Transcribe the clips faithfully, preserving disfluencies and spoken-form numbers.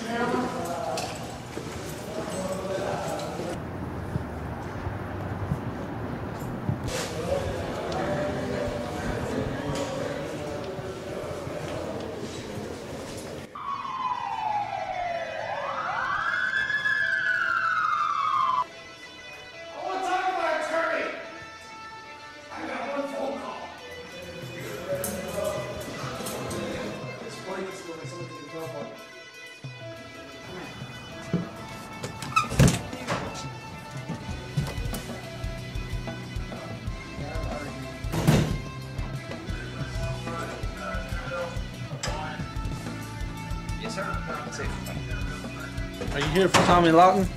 Are you here for Tommy Lawton?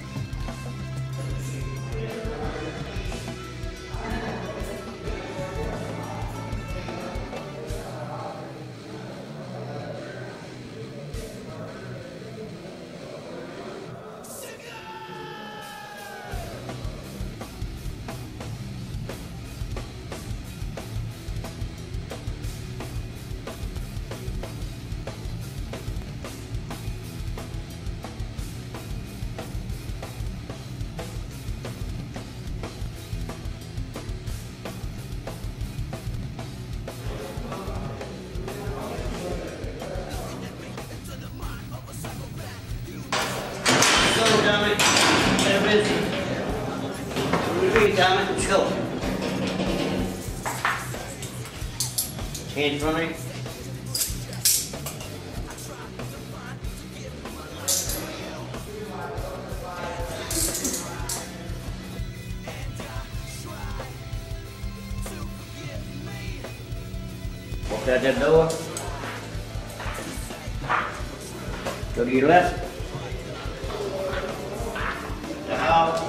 Tommy. They're busy. What do you read, Tommy? Let's go. Hands from me. Walk out that door. Go to your left. Out.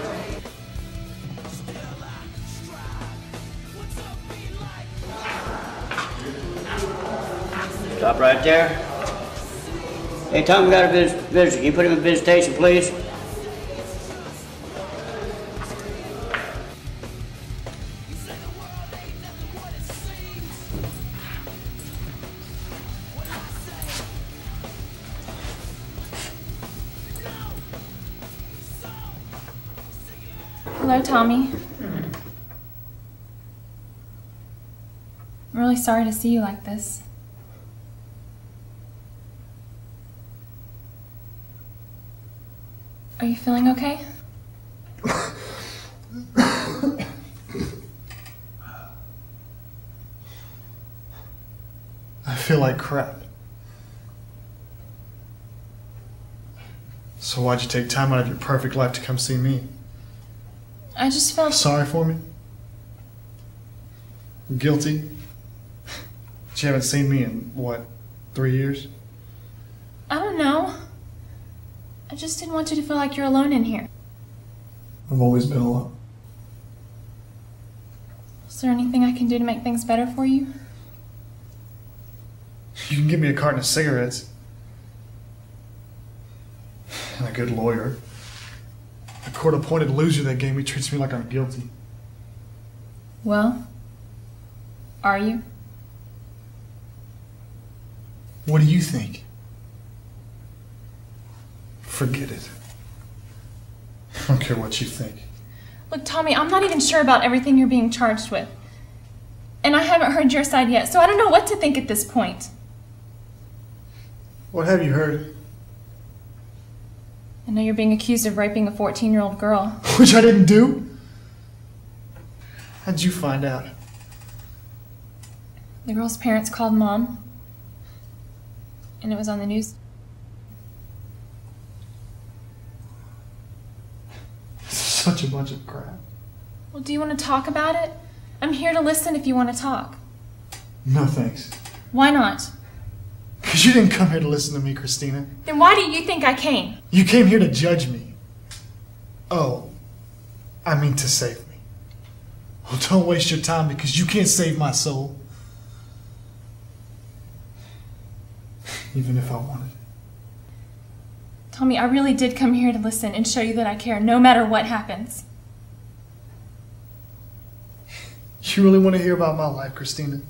Stop right there. Hey, Tom, we got a vis visitor. Can you put him in visitation, please? Hello, Tommy. I'm really sorry to see you like this. Are you feeling okay? I feel like crap. So why'd you take time out of your perfect life to come see me? I just felt... Sorry for me? Guilty? But you haven't seen me in, what, three years? I don't know. I just didn't want you to feel like you're alone in here. I've always been alone. Is there anything I can do to make things better for you? You can give me a carton of cigarettes. And a good lawyer. A court-appointed loser that gave me treats me like I'm guilty. Well, are you? What do you think? Forget it. I don't care what you think. Look, Tommy, I'm not even sure about everything you're being charged with. And I haven't heard your side yet, so I don't know what to think at this point. What have you heard? I know you're being accused of raping a fourteen-year-old girl. Which I didn't do? How'd you find out? The girl's parents called Mom, and it was on the news. Such a bunch of crap. Well, do you want to talk about it? I'm here to listen if you want to talk. No thanks. Why not? Because you didn't come here to listen to me, Christina. Then why do you think I came? You came here to judge me. Oh, I mean to save me. Well, don't waste your time because you can't save my soul. Even if I wanted. Tommy, I really did come here to listen and show you that I care, no matter what happens. You really want to hear about my life, Christina?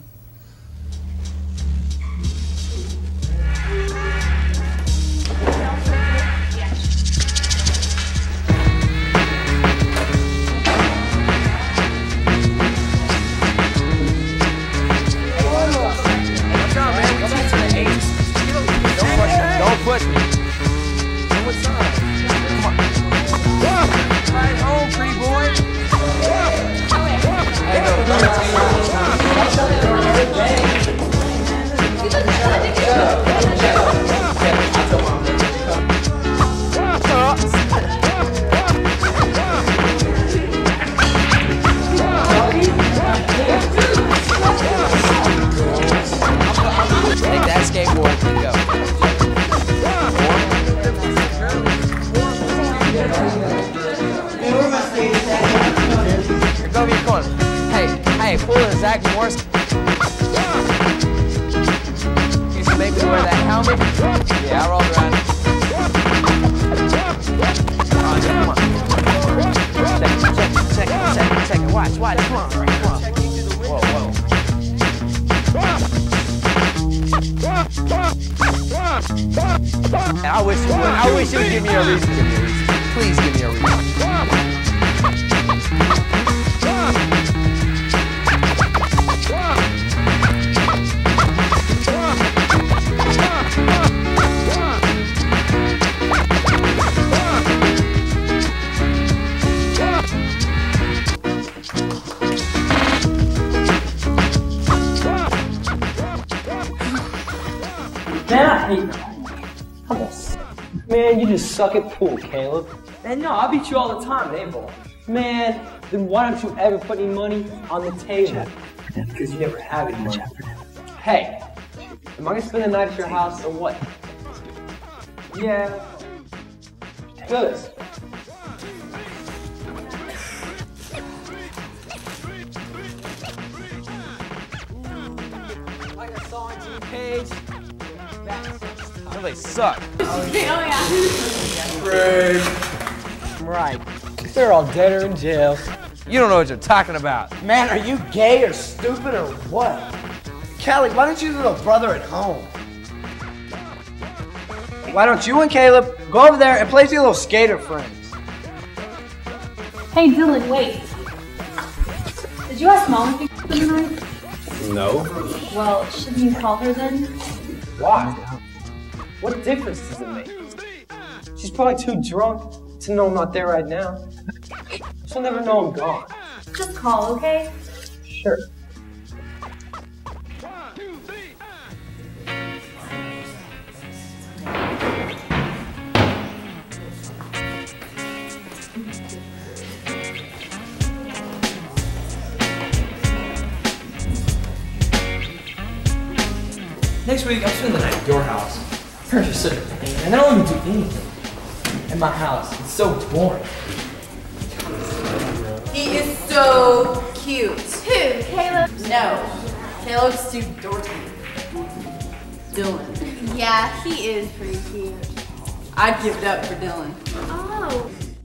push me. What's up? Come on. Right home, pretty boy. Hey, no, take that skateboard and go. Here, go to your corner. Hey, hey, pull the Zach Morris. You should make me wear that helmet. Yeah, I rolled around. Oh, yeah, come on. Check it, check it, check it, check it, check it. Watch, watch, come on, come on. Whoa, whoa. And I wish you would. I wish you would give me a reason. Give me a reason. Please give me a reason. Man, I hate that. Come on. Man, you just suck at pool, Caleb. Man, no, I beat you all the time at eight ball. Man, then why don't you ever put any money on the table? Because you never have any money. Hey, am I gonna spend the night at your house or what? Yeah. Good. Like I saw on T V page. No, they suck. Oh, yeah. Right. They're all dead or in jail. You don't know what you're talking about. Man, are you gay or stupid or what? Callie, why don't you leave a brother at home? Why don't you and Caleb go over there and play with your little skater friends? Hey, Dylan, wait. Did you ask Mom if you could tonight? No. Well, shouldn't you call her then? Why? What difference does it make? She's probably too drunk to know I'm not there right now. She'll never know I'm gone. Just call, okay? Sure. Next week, I'm spending the night at your house. Parents are such a pain, and I don't even do anything at my house. It's so boring. He is so cute. Who? Caleb? No, Caleb's too dorky. Dylan. Yeah, he is pretty cute. I'd give it up for Dylan. Oh.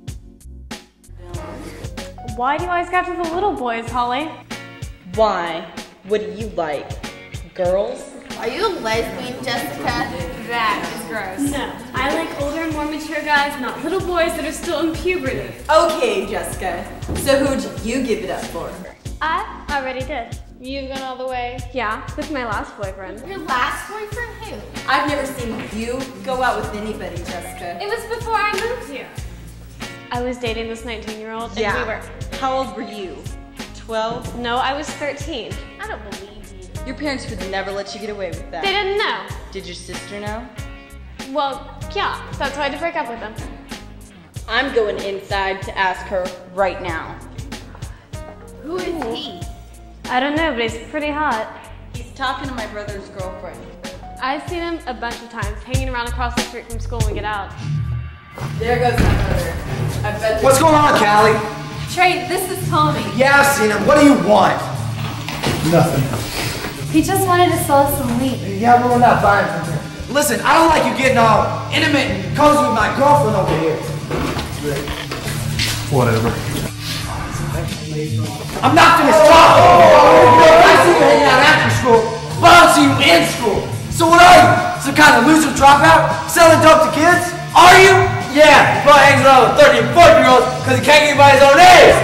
Why do you always go after the little boys, Holly? Why? What do you like? Girls? Are you a lesbian, Jessica? That is gross. No, I like older and more mature guys, not little boys that are still in puberty. Okay, Jessica. So who would you give it up for? I already did. You've gone all the way? Yeah, with my last boyfriend. Your last boyfriend? Who? I've never seen you go out with anybody, Jessica. It was before I moved here. I was dating this nineteen-year-old, and Yeah. we were... How old were you? twelve? No, I was thirteen. I don't believe you. Your parents would never let you get away with that. They didn't know. Did your sister know? Well, yeah, that's why I had to break up with them. I'm going inside to ask her right now. Who is he? I don't know, but he's pretty hot. He's talking to my brother's girlfriend. I've seen him a bunch of times, hanging around across the street from school when we get out. There goes my brother. I bet What's going on, Callie? Trey, this is Tommy. Yeah, I've seen him. What do you want? Nothing. He just wanted to sell us some weed. Yeah, well, we're not buying from here. Listen, I don't like you getting all intimate and cozy with my girlfriend over here. Whatever. I'm not finished talking. I see you hanging out after school, but I don't see you in school. So what are you? Some kind of loser dropout? Selling dope to kids? Are you? Yeah, he probably hangs around with thirty and forty year olds because he can't get by his own age.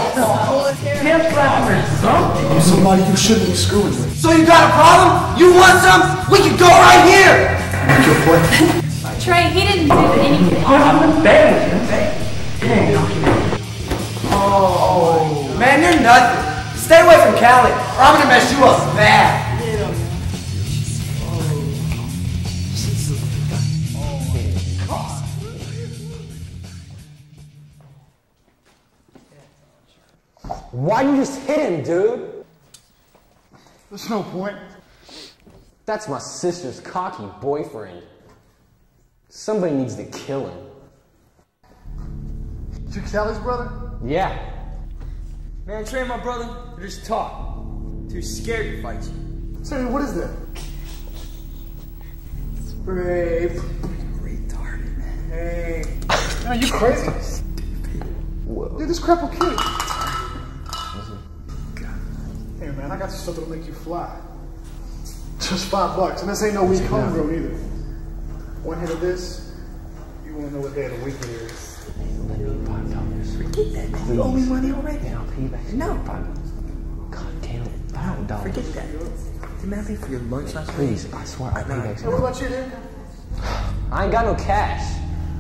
You're somebody you shouldn't be screwing with. So you got a problem? You want some? We can go right here. Make your point. Trey, he didn't do anything. I'm the best. Oh, man, you're nothing. Stay away from Callie, or I'm gonna mess you up bad. Why'd you just hit him, dude? There's no point. That's my sister's cocky boyfriend. Somebody needs to kill him. You Callie's brother? Yeah. Man, Trey and my brother, they're just talk. Too scared to fight you. Say, what is that? Spray. Retarded, man. Hey. Are you crazy? Whoa. Dude, this crap will kill you. Hey man, I got you something to make you fly. Just five bucks, and this ain't no weak homegrown either. One hit of this, you won't know what day of the week it is. Five dollars. Forget that. You owe me money already. I'll pay you back. No. God damn it. Five dollars. Forget that. Didn't I pay for your lunch last week? Please, I swear I'll pay you back. Hey, what about you, dude? I ain't got no cash.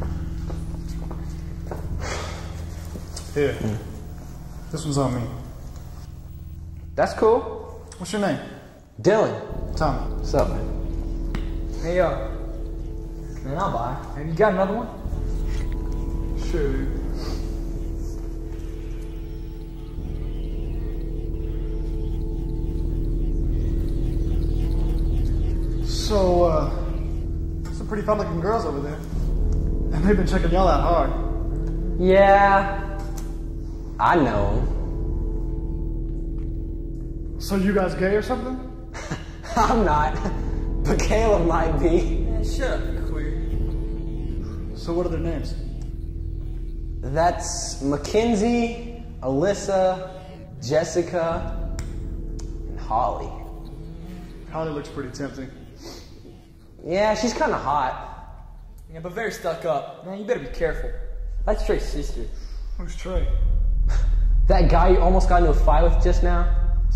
Here. This one's on me. That's cool. What's your name? Dylan. Tommy. What's up, man? Hey, yo. Man, I'll buy. Have you got another one? Sure, dude. So, uh, some pretty fun-looking girls over there. And they've been checking y'all out hard. Yeah. I know. So you guys gay or something? I'm not. But Caleb might be. Man, shut up, you queer. So what are their names? That's Mackenzie, Alyssa, Jessica, and Holly. Holly looks pretty tempting. Yeah, she's kind of hot. Yeah, but very stuck up. Man, you better be careful. That's Trey's sister. Who's Trey? That guy you almost got into a fight with just now?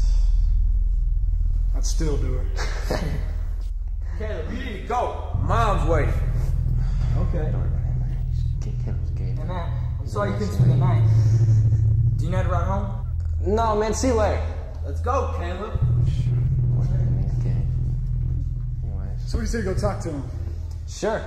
I'd still do her. Caleb, you need to go. Mom's waiting. Okay. Hey, man, I'm sorry you couldn't spend the night. Do you know how to ride home? No, man, see you later. Let's go, Caleb. So we said go talk to him. Sure.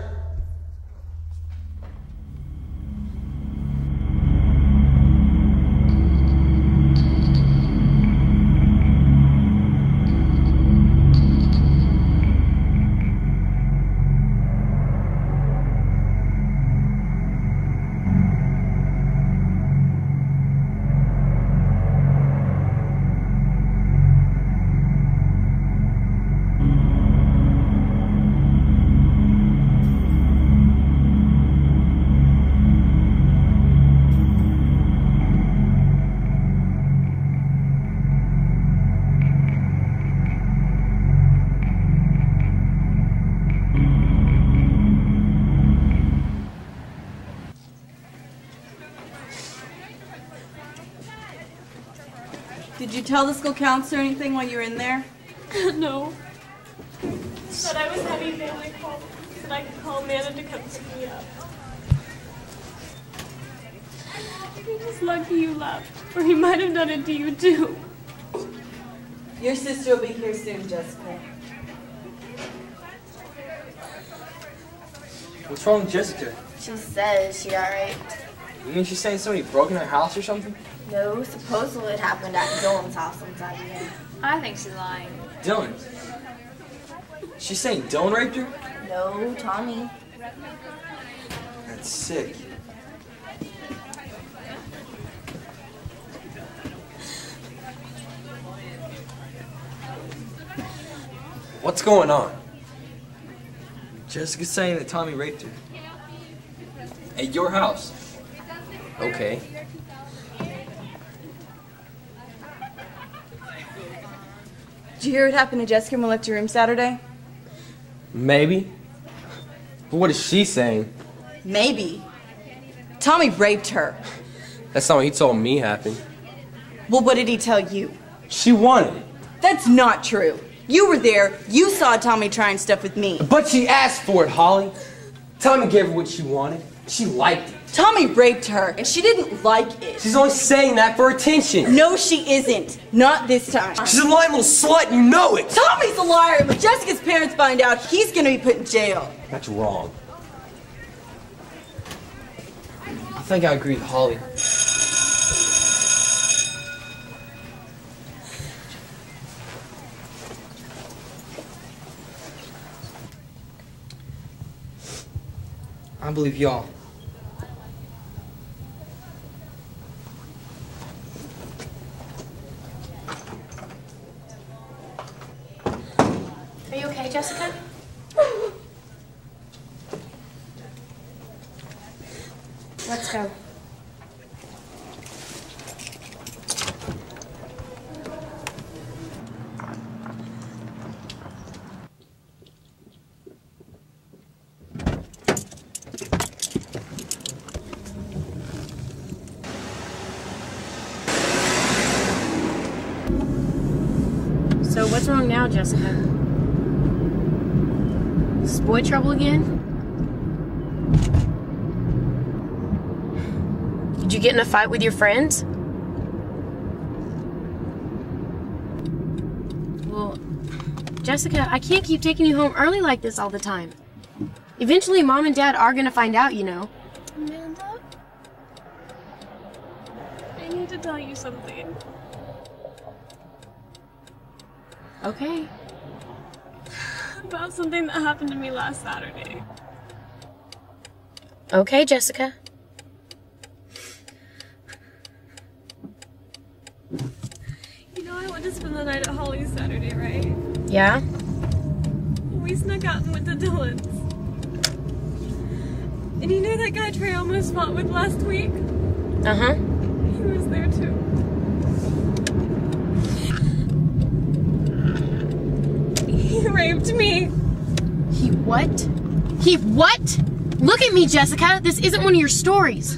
Did you tell the school counselor anything while you were in there? No. But I was having family problems, and I could call Amanda to come pick me up. You're just lucky you left, or he might have done it to you too. Your sister will be here soon, Jessica. What's wrong with Jessica? She says she got raped. You mean she's saying somebody broke in her house or something? No, supposedly it happened at Dylan's house sometime again. I think she's lying. Dylan. She's saying Dylan raped her? No, Tommy. That's sick. What's going on? Jessica's saying that Tommy raped her. At your house. Okay. Did you hear what happened to Jessica when we left your room Saturday? Maybe. But what is she saying? Maybe. Tommy raped her. That's not what he told me happened. Well, what did he tell you? She wanted it. That's not true. You were there. You saw Tommy trying stuff with me. But she asked for it, Holly. Tommy gave her what she wanted. She liked it. Tommy raped her, and she didn't like it. She's only saying that for attention. No, she isn't. Not this time. She's a lying little slut, and you know it. Tommy's a liar, and when Jessica's parents find out, he's gonna be put in jail. That's wrong. I think I agree with Holly. I believe y'all. Are you okay, Jessica? Let's go. So what's wrong now, Jessica? Is boy trouble again? Did you get in a fight with your friends? Well, Jessica, I can't keep taking you home early like this all the time. Eventually, Mom and Dad are gonna find out, you know. Amanda? I need to tell you something. Okay. About something that happened to me last Saturday. Okay, Jessica. You know I went to spend the night at Holly's Saturday, right? Yeah? We snuck out and went to Dylan's. And you know that guy Trey almost fought with last week? Uh-huh. He was there too. He raped me. He what? He what? Look at me, Jessica. This isn't one of your stories.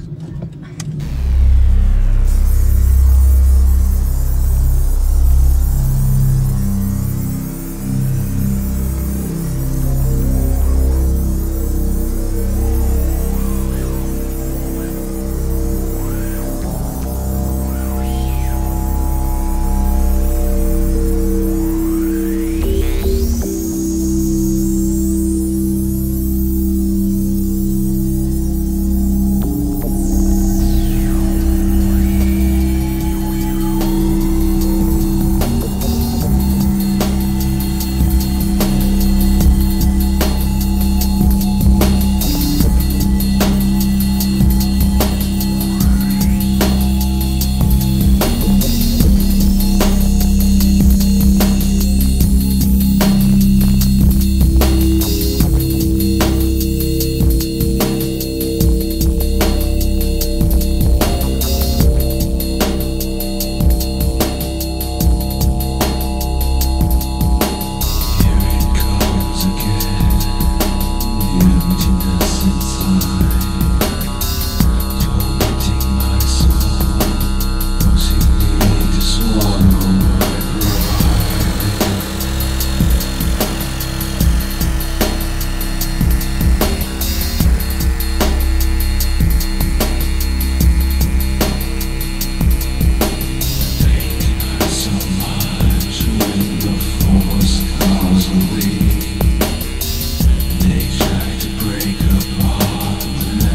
They try to break apart.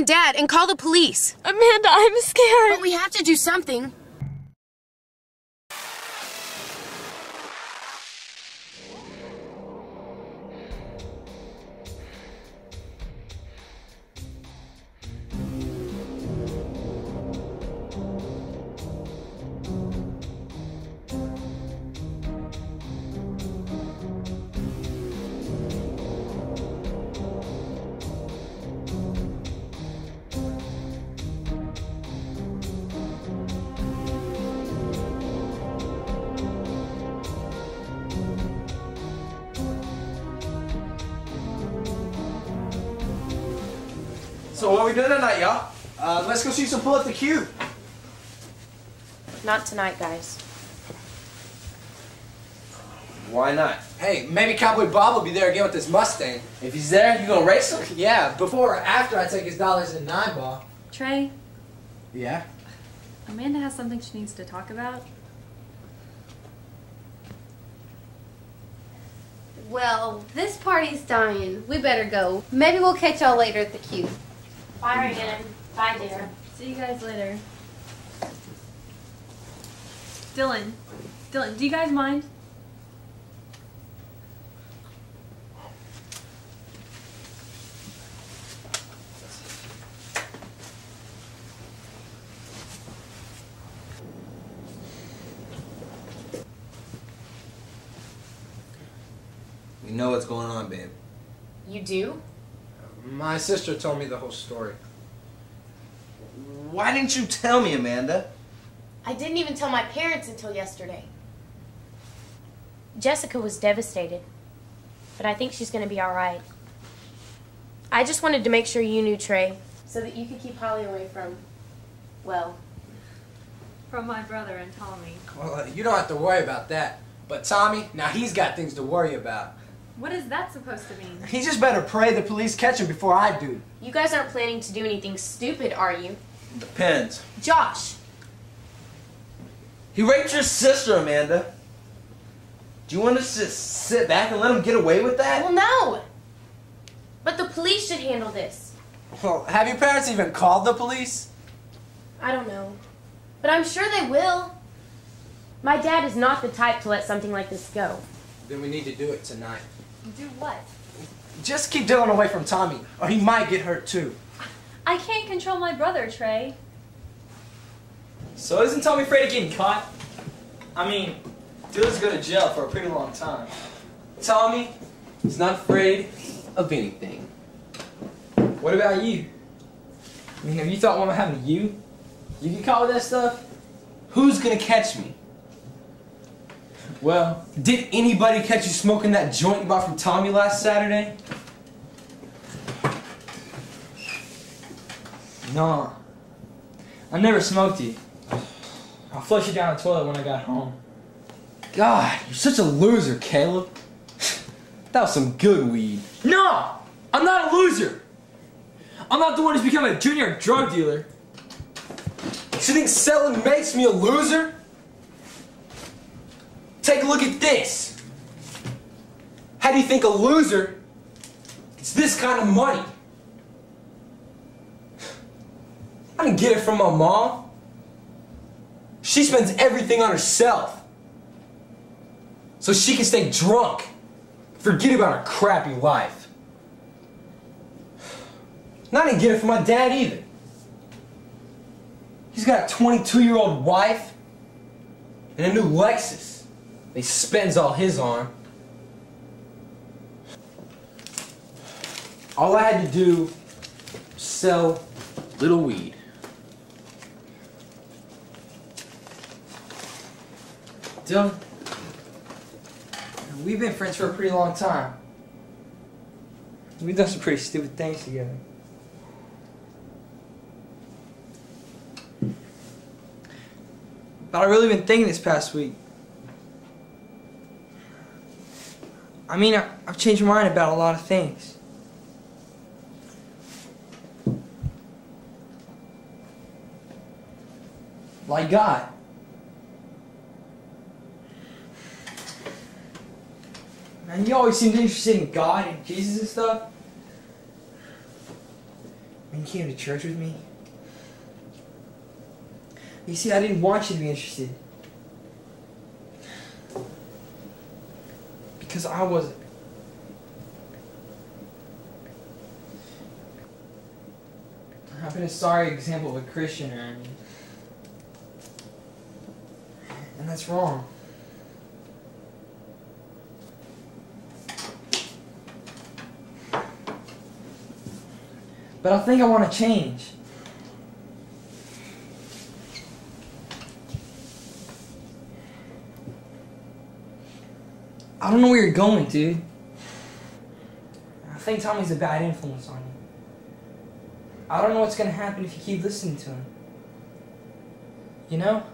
and Dad and call the police. Amanda, I'm scared. But we have to do something. So what are we doing tonight, y'all? Uh, let's go see some Pull at the Cube. Not tonight, guys. Why not? Hey, maybe Cowboy Bob will be there again with his Mustang. If he's there, you gonna race him? Yeah, before or after I take his dollars in nine ball. Trey, Yeah? Amanda has something she needs to talk about. Well, this party's dying. We better go. Maybe we'll catch y'all later at the Cube. Bye again. Bye, dear. See you guys later. Dylan, Dylan, do you guys mind? We know what's going on, babe. You do? My sister told me the whole story. Why didn't you tell me, Amanda? I didn't even tell my parents until yesterday. Jessica was devastated, but I think she's going to be all right. I just wanted to make sure you knew, Trey, so that you could keep Holly away from, well... From my brother and Tommy. Well, uh, you don't have to worry about that. But Tommy, now he's got things to worry about. What is that supposed to mean? He just better pray the police catch him before I do. You guys aren't planning to do anything stupid, are you? Depends. Josh! He raped your sister, Amanda. Do you want us to just sit back and let him get away with that? Well, no! But the police should handle this. Well, have your parents even called the police? I don't know. But I'm sure they will. My dad is not the type to let something like this go. Then we need to do it tonight. Do what? Just keep Dylan away from Tommy, or he might get hurt too. I can't control my brother, Trey. So isn't Tommy afraid of getting caught? I mean, Dylan's going to jail for a pretty long time. Tommy is not afraid of anything. What about you? I mean, have you thought what might happen to you? You get caught with that stuff? Who's going to catch me? Well, did anybody catch you smoking that joint you bought from Tommy last Saturday? No. I never smoked it. I'll flush it down the toilet when I got home. God, you're such a loser, Caleb. That was some good weed. No! I'm not a loser! I'm not the one who's become a junior drug dealer. You think selling makes me a loser? Take a look at this. How do you think a loser gets this kind of money? I didn't get it from my mom. She spends everything on herself so she can stay drunk. Forget about her crappy life. And I didn't get it from my dad either. He's got a twenty-two-year-old wife and a new Lexus that he spends all his on. All I had to do was sell little weed. Dylan, we've been friends for a pretty long time. We've done some pretty stupid things together. But I've really been thinking this past week. I mean, I, I've changed my mind about a lot of things. Like God. Man, you always seemed interested in God and Jesus and stuff. you came to church with me? You see, I didn't want you to be interested. Because I wasn't. I've been a sorry example of a Christian around you. And that's wrong. But I think I want to change. I don't know where you're going, dude. I think Tommy's a bad influence on you. I don't know what's gonna happen if you keep listening to him. You know?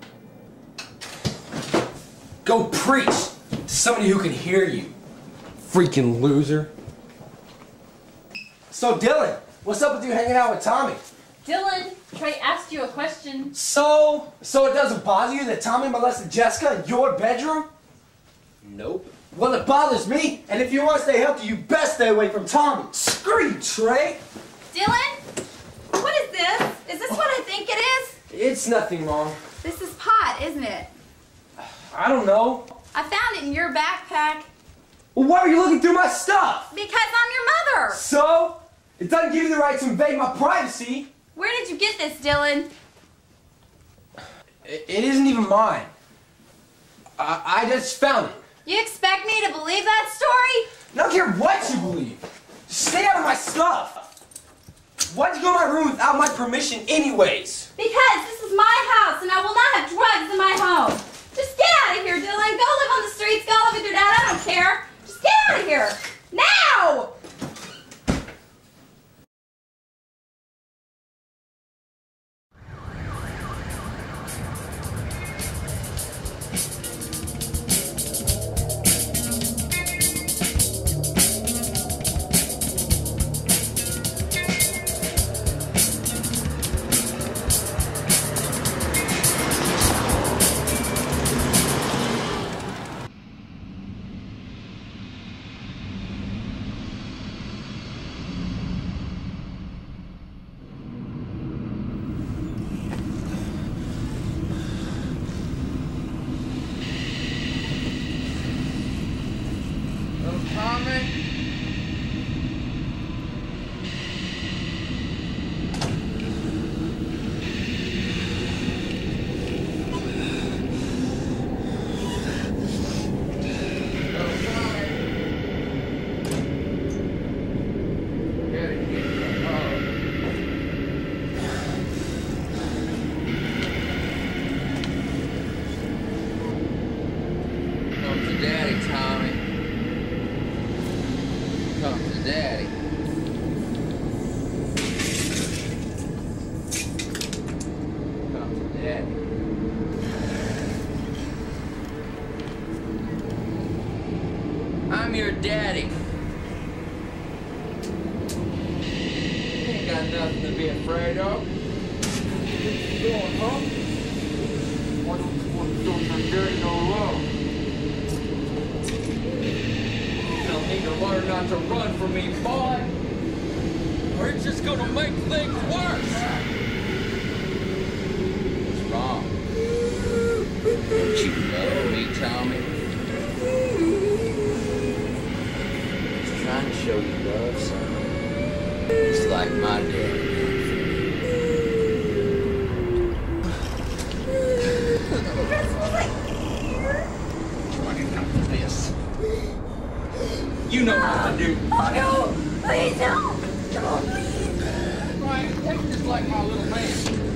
Go preach to somebody who can hear you. Freaking loser. So Dylan, what's up with you hanging out with Tommy? Dylan, Trey asked you a question. So, so it doesn't bother you that Tommy molested Jessica in your bedroom? Nope. Well, it bothers me, and if you want to stay healthy, you best stay away from Tommy. Screw you, Trey. Dylan? What is this? Is this what I think it is? It's nothing, Mom. This is pot, isn't it? I don't know. I found it in your backpack. Well, why are you looking through my stuff? Because I'm your mother. So? It doesn't give you the right to invade my privacy. Where did you get this, Dylan? It, it isn't even mine. I, I just found it. You expect me to believe that story? I don't care what you believe. Just stay out of my stuff. Why'd you go to my room without my permission anyways? Because this is my house and I will not have drugs in my home. Just get out of here, Dylan. Go live on the streets. Go live with your dad. I don't care. Just get out of here. Now! I'm your daddy. Ain't got nothing to be afraid of. What's going on? Why don't you want to show your daddy no love? You'll need to learn not to run from me, boy, or it's just gonna make things worse. What's wrong? Don't you love me, Tommy? Trying to show you love, son. Just like my dad. Running after this. You know what to do. Oh no! Please don't! Don't, please! Ryan, take this like my little man.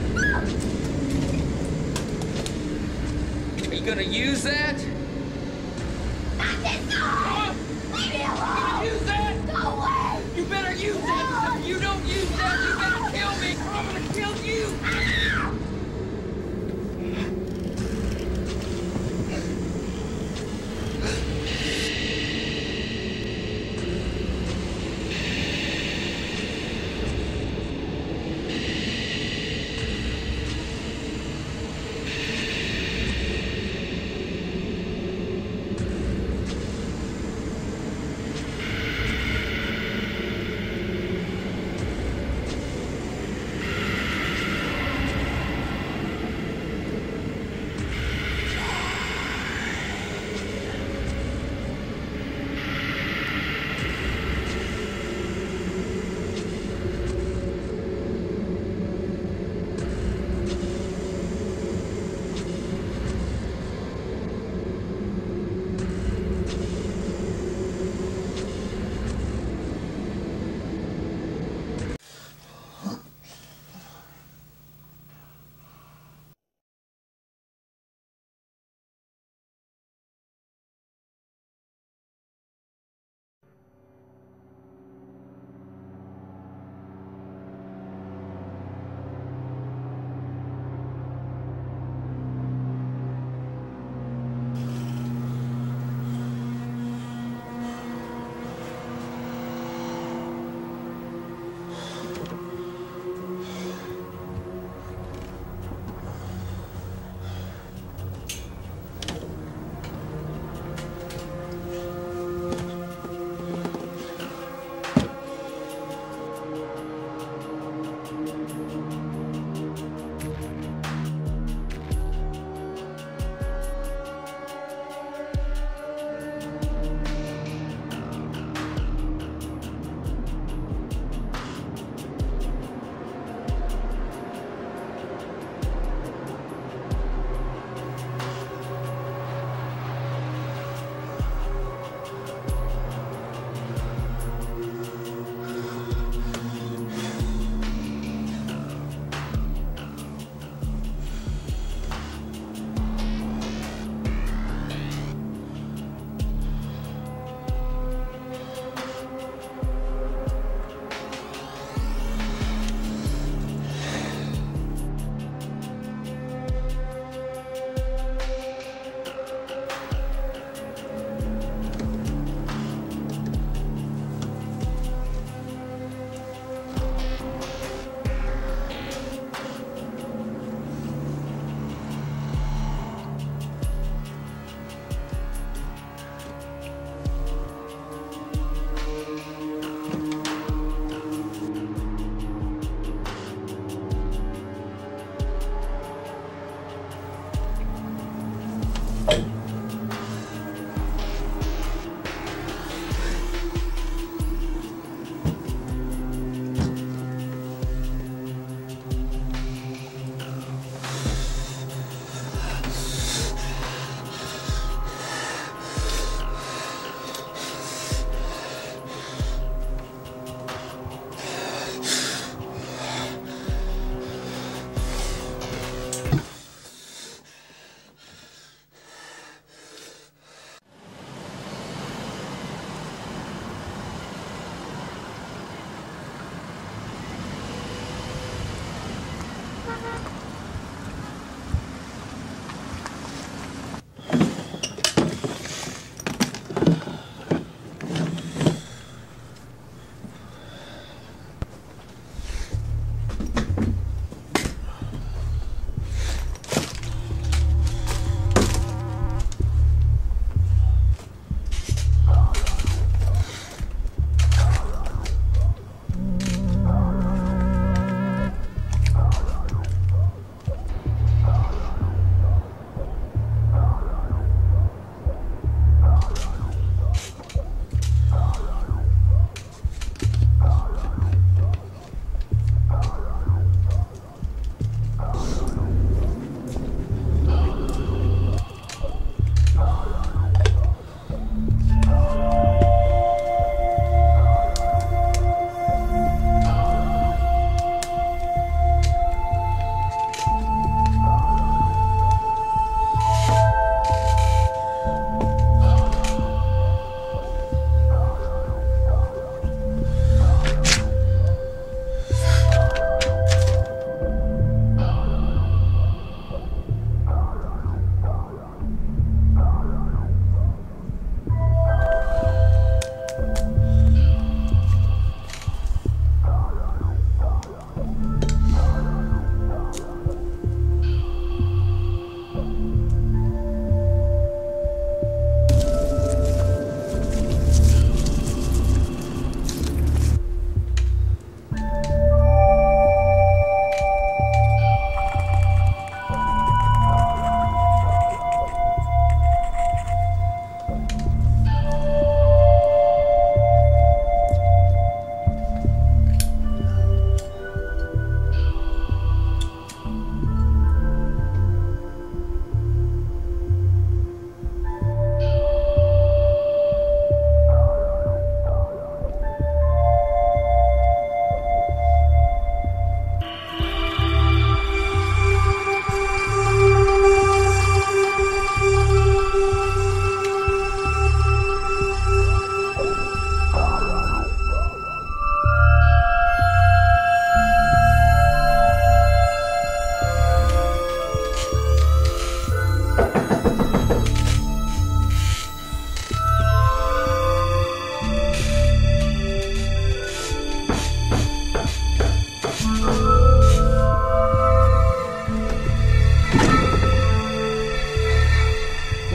Are you gonna use that? Not this time! Leave me alone! Use that! Go away! You better use that! If you don't use that, you better kill me! Or I'm gonna kill you!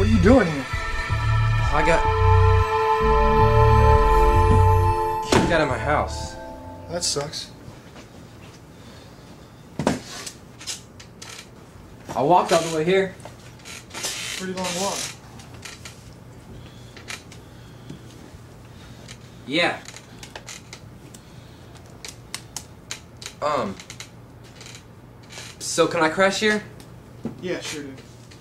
What are you doing here? I got kicked out of my house. That sucks. I walked all the way here. Pretty long walk. Yeah. Um. So can I crash here? Yeah, sure, dude.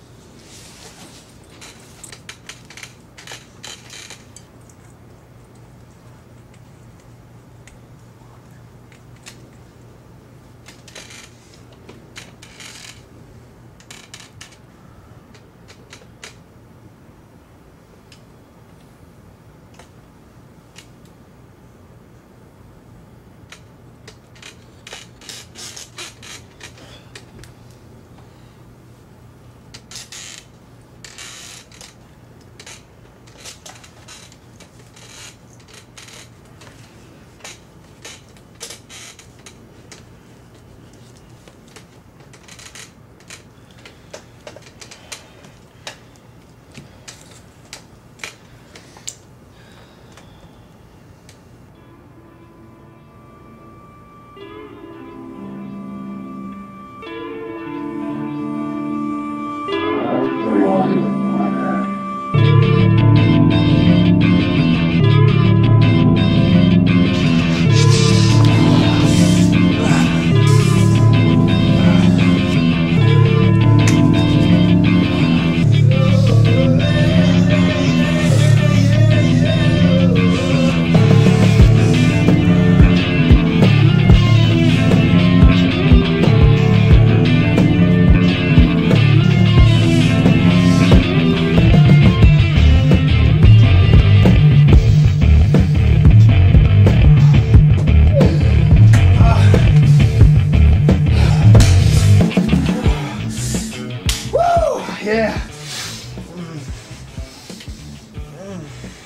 Yeah. Mm. Mm.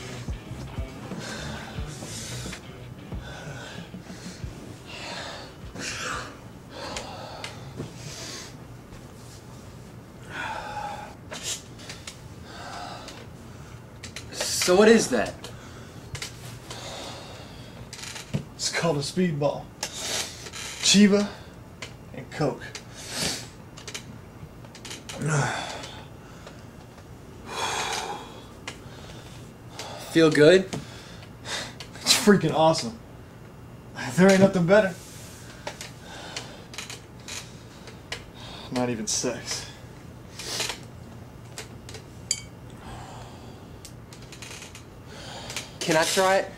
So what is that? It's called a speedball. Chiva and Coke. Feel good? It's freaking awesome. There ain't nothing better. Not even sex. Can I try it?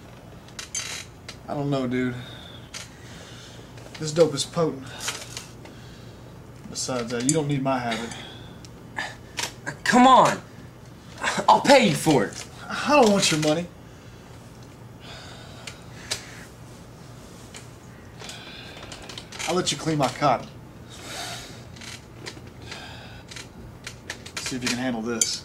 I don't know, dude. This dope is potent. Besides that, you don't need my habit. Come on. I'll pay you for it. I don't want your money. I'll let you clean my cotton. See if you can handle this.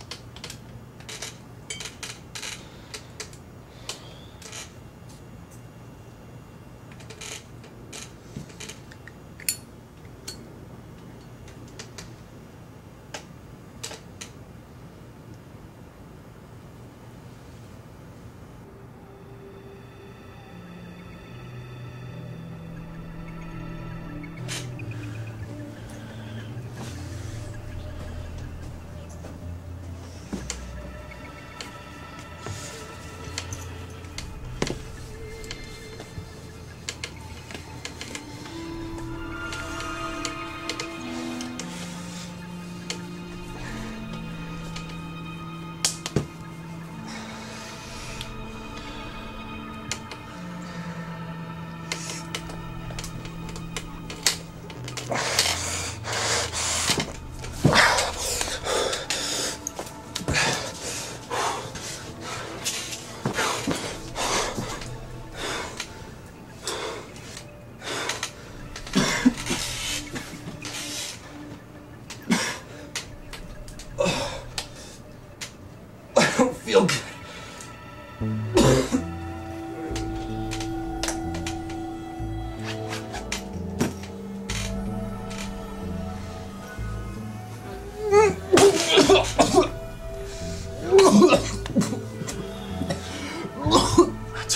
Feel good.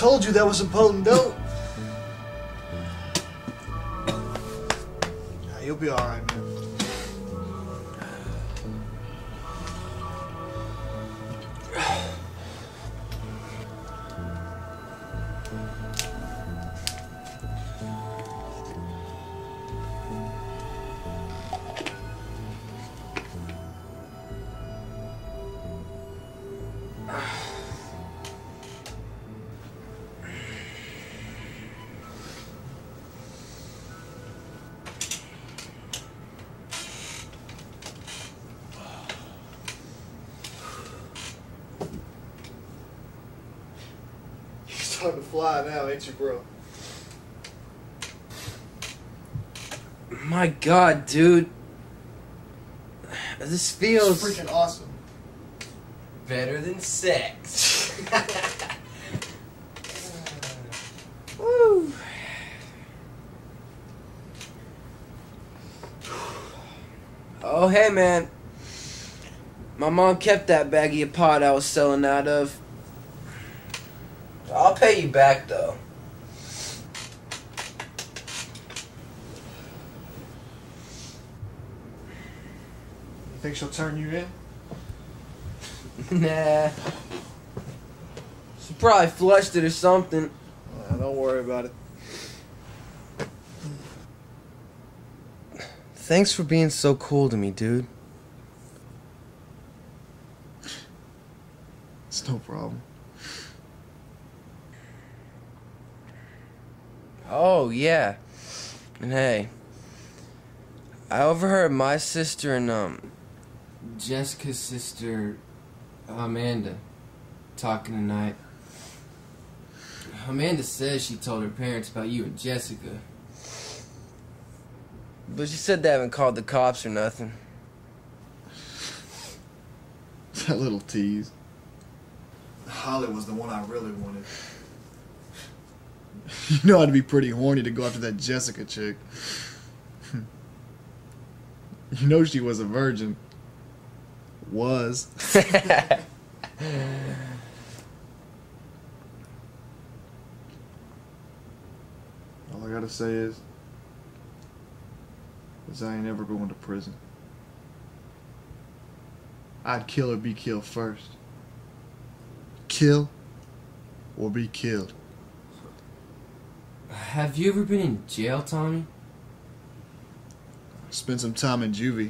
told you that was some potent dope. Nah, you'll be alright, man. Starting to fly now, ain't you, bro? My God, dude. This feels... It's freaking awesome. better than sex. Woo. Oh, hey, man. My mom kept that baggie of pot I was selling out of. I'll pay you back, though. You think she'll turn you in? Nah. She probably flushed it or something. Uh, don't worry about it. Thanks for being so cool to me, dude. It's no problem. Oh, yeah. And hey, I overheard my sister and, um, Jessica's sister, Amanda, talking tonight. Amanda says she told her parents about you and Jessica. But she said they haven't called the cops or nothing. That little tease. Holly was the one I really wanted. You know I'd be pretty horny to go after that Jessica chick. You know she was a virgin. Was. All I gotta say is, is I ain't ever going to prison. I'd kill or be killed first. Kill or be killed. Have you ever been in jail, Tommy? Spent some time in juvie.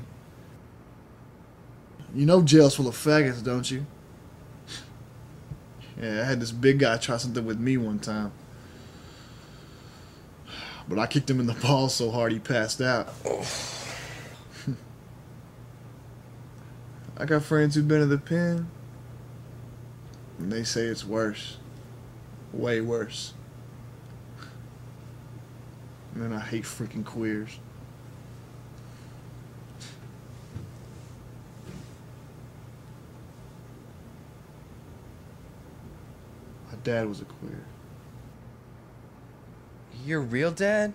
You know jail's full of faggots, don't you? Yeah, I had this big guy try something with me one time. But I kicked him in the balls so hard he passed out. I got friends who've been to the pen, and they say it's worse. Way worse. Man, I hate freaking queers. My dad was a queer. Your real dad?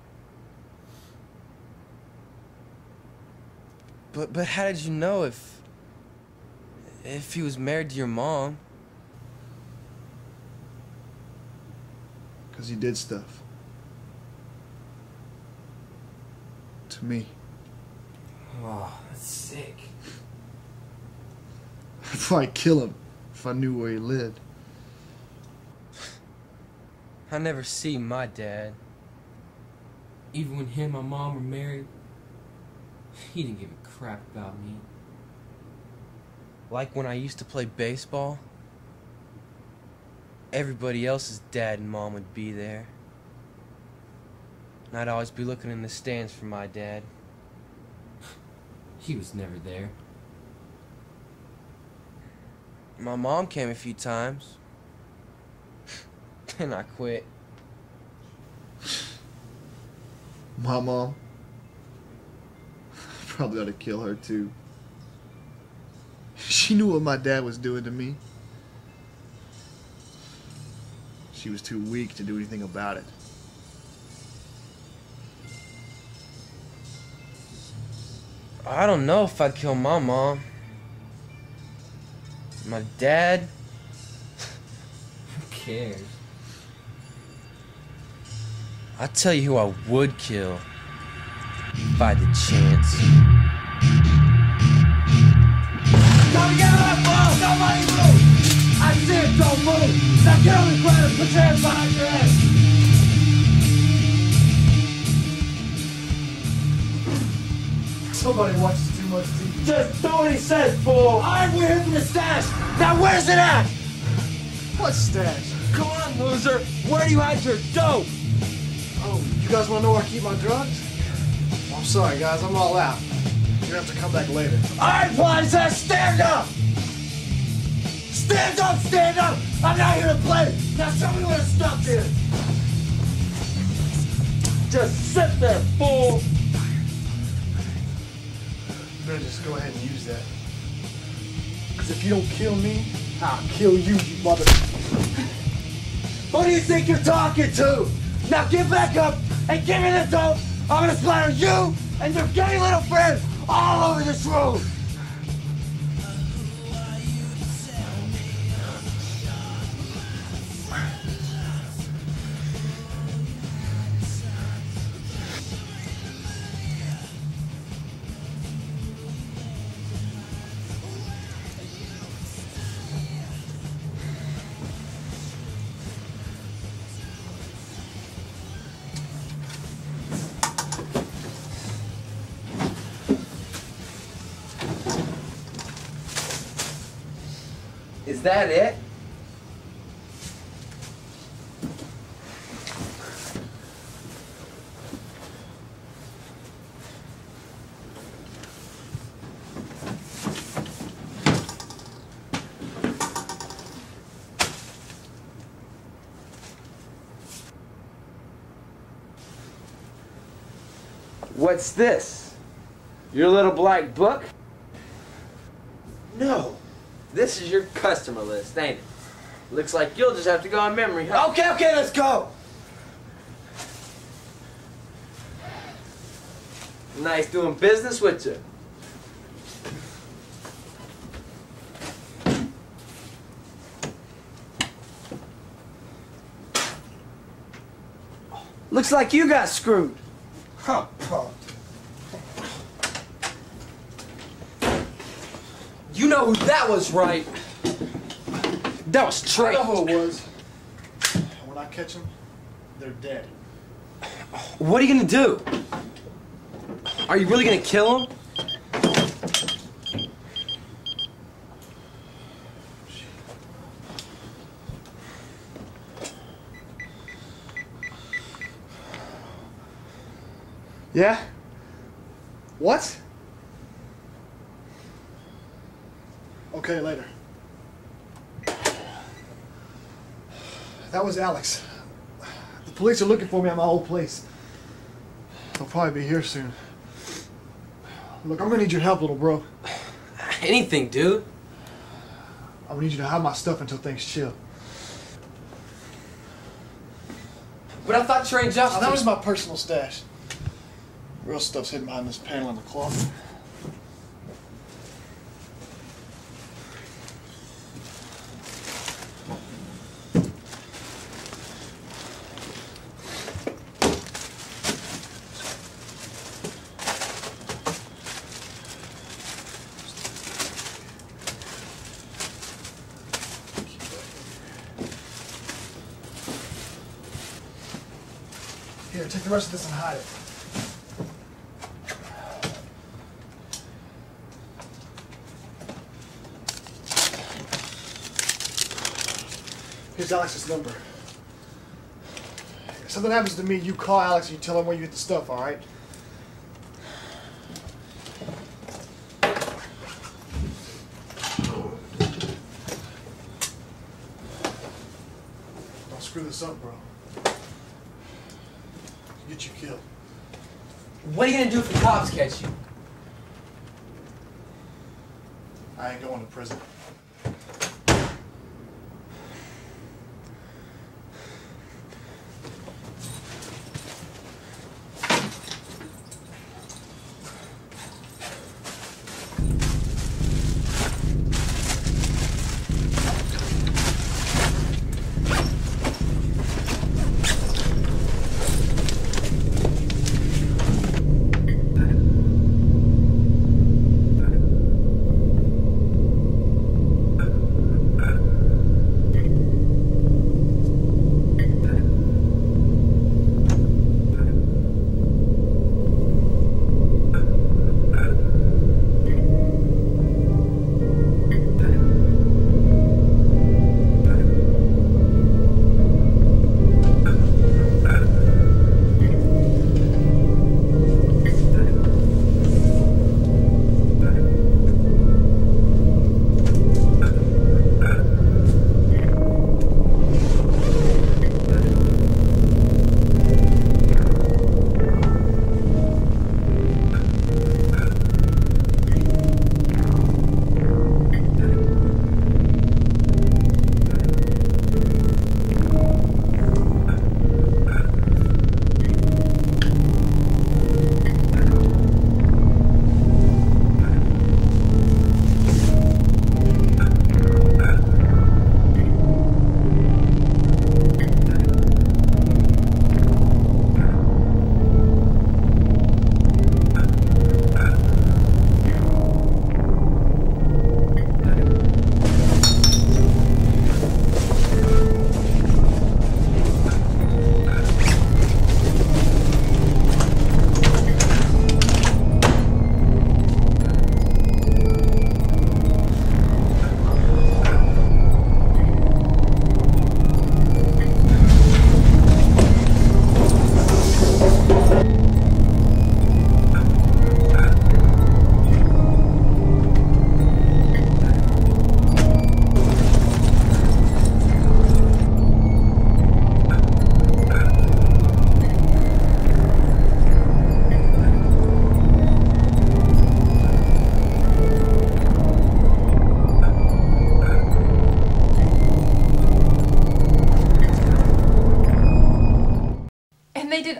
But but how did you know if if he was married to your mom? 'Cause he did stuff. To me. Oh, that's sick. I'd probably kill him if I knew where he lived. I never see my dad. Even when him and my mom were married, he didn't give a crap about me. Like when I used to play baseball, everybody else's dad and mom would be there. And I'd always be looking in the stands for my dad. He was never there. My mom came a few times. And I quit. My mom? Probably ought to kill her too. She knew what my dad was doing to me. She was too weak to do anything about it. I don't know if I'd kill my mom. My dad? Who cares? I'll tell you who I would kill if I had the chance. Come get on that ball! Nobody move! I said don't move! Now get on the ground and put your hands behind your head! Somebody watches too much T V. Just do what he says, fool! Alright, we're here for the stash! Now where's it at? What stash? Come on, loser! Where do you hide your dope? Oh, you guys want to know where I keep my drugs? Well, I'm sorry, guys. I'm all out. You're gonna have to come back later. Alright, Plaza, stand up! Stand up, stand up! I'm not here to play! Now show me where the stuff is! Just sit there, fool! You better just go ahead and use that. Because if you don't kill me, I'll kill you, you mother... Who do you think you're talking to? Now get back up and give me the dope! I'm gonna splatter you and your gay little friend all over this room! Is that it? What's this? Your little black book? No. This is your customer list, ain't it? Looks like you'll just have to go on memory, huh? Okay, okay, let's go! Nice doing business with you. Looks like you got screwed. Huh, punk. You know who that was, right? That was Trey. I know who it was. When I catch them, they're dead. What are you gonna do? Are you really gonna kill him? Yeah? What? Okay, later. That was Alex. The police are looking for me at my old place. They'll probably be here soon. Look, I'm gonna need your help, little bro. Anything, dude. I'm gonna need you to hide my stuff until things chill. But I thought Trey just... Oh, that was my personal stash. Real stuff's hidden behind this panel in the closet. Here, take the rest of this and hide it. Here's Alex's number. If something happens to me, you call Alex and you tell him where you get the stuff, alright? Don't screw this up, bro. Get you killed. What are you gonna do if the cops catch you? I ain't going to prison.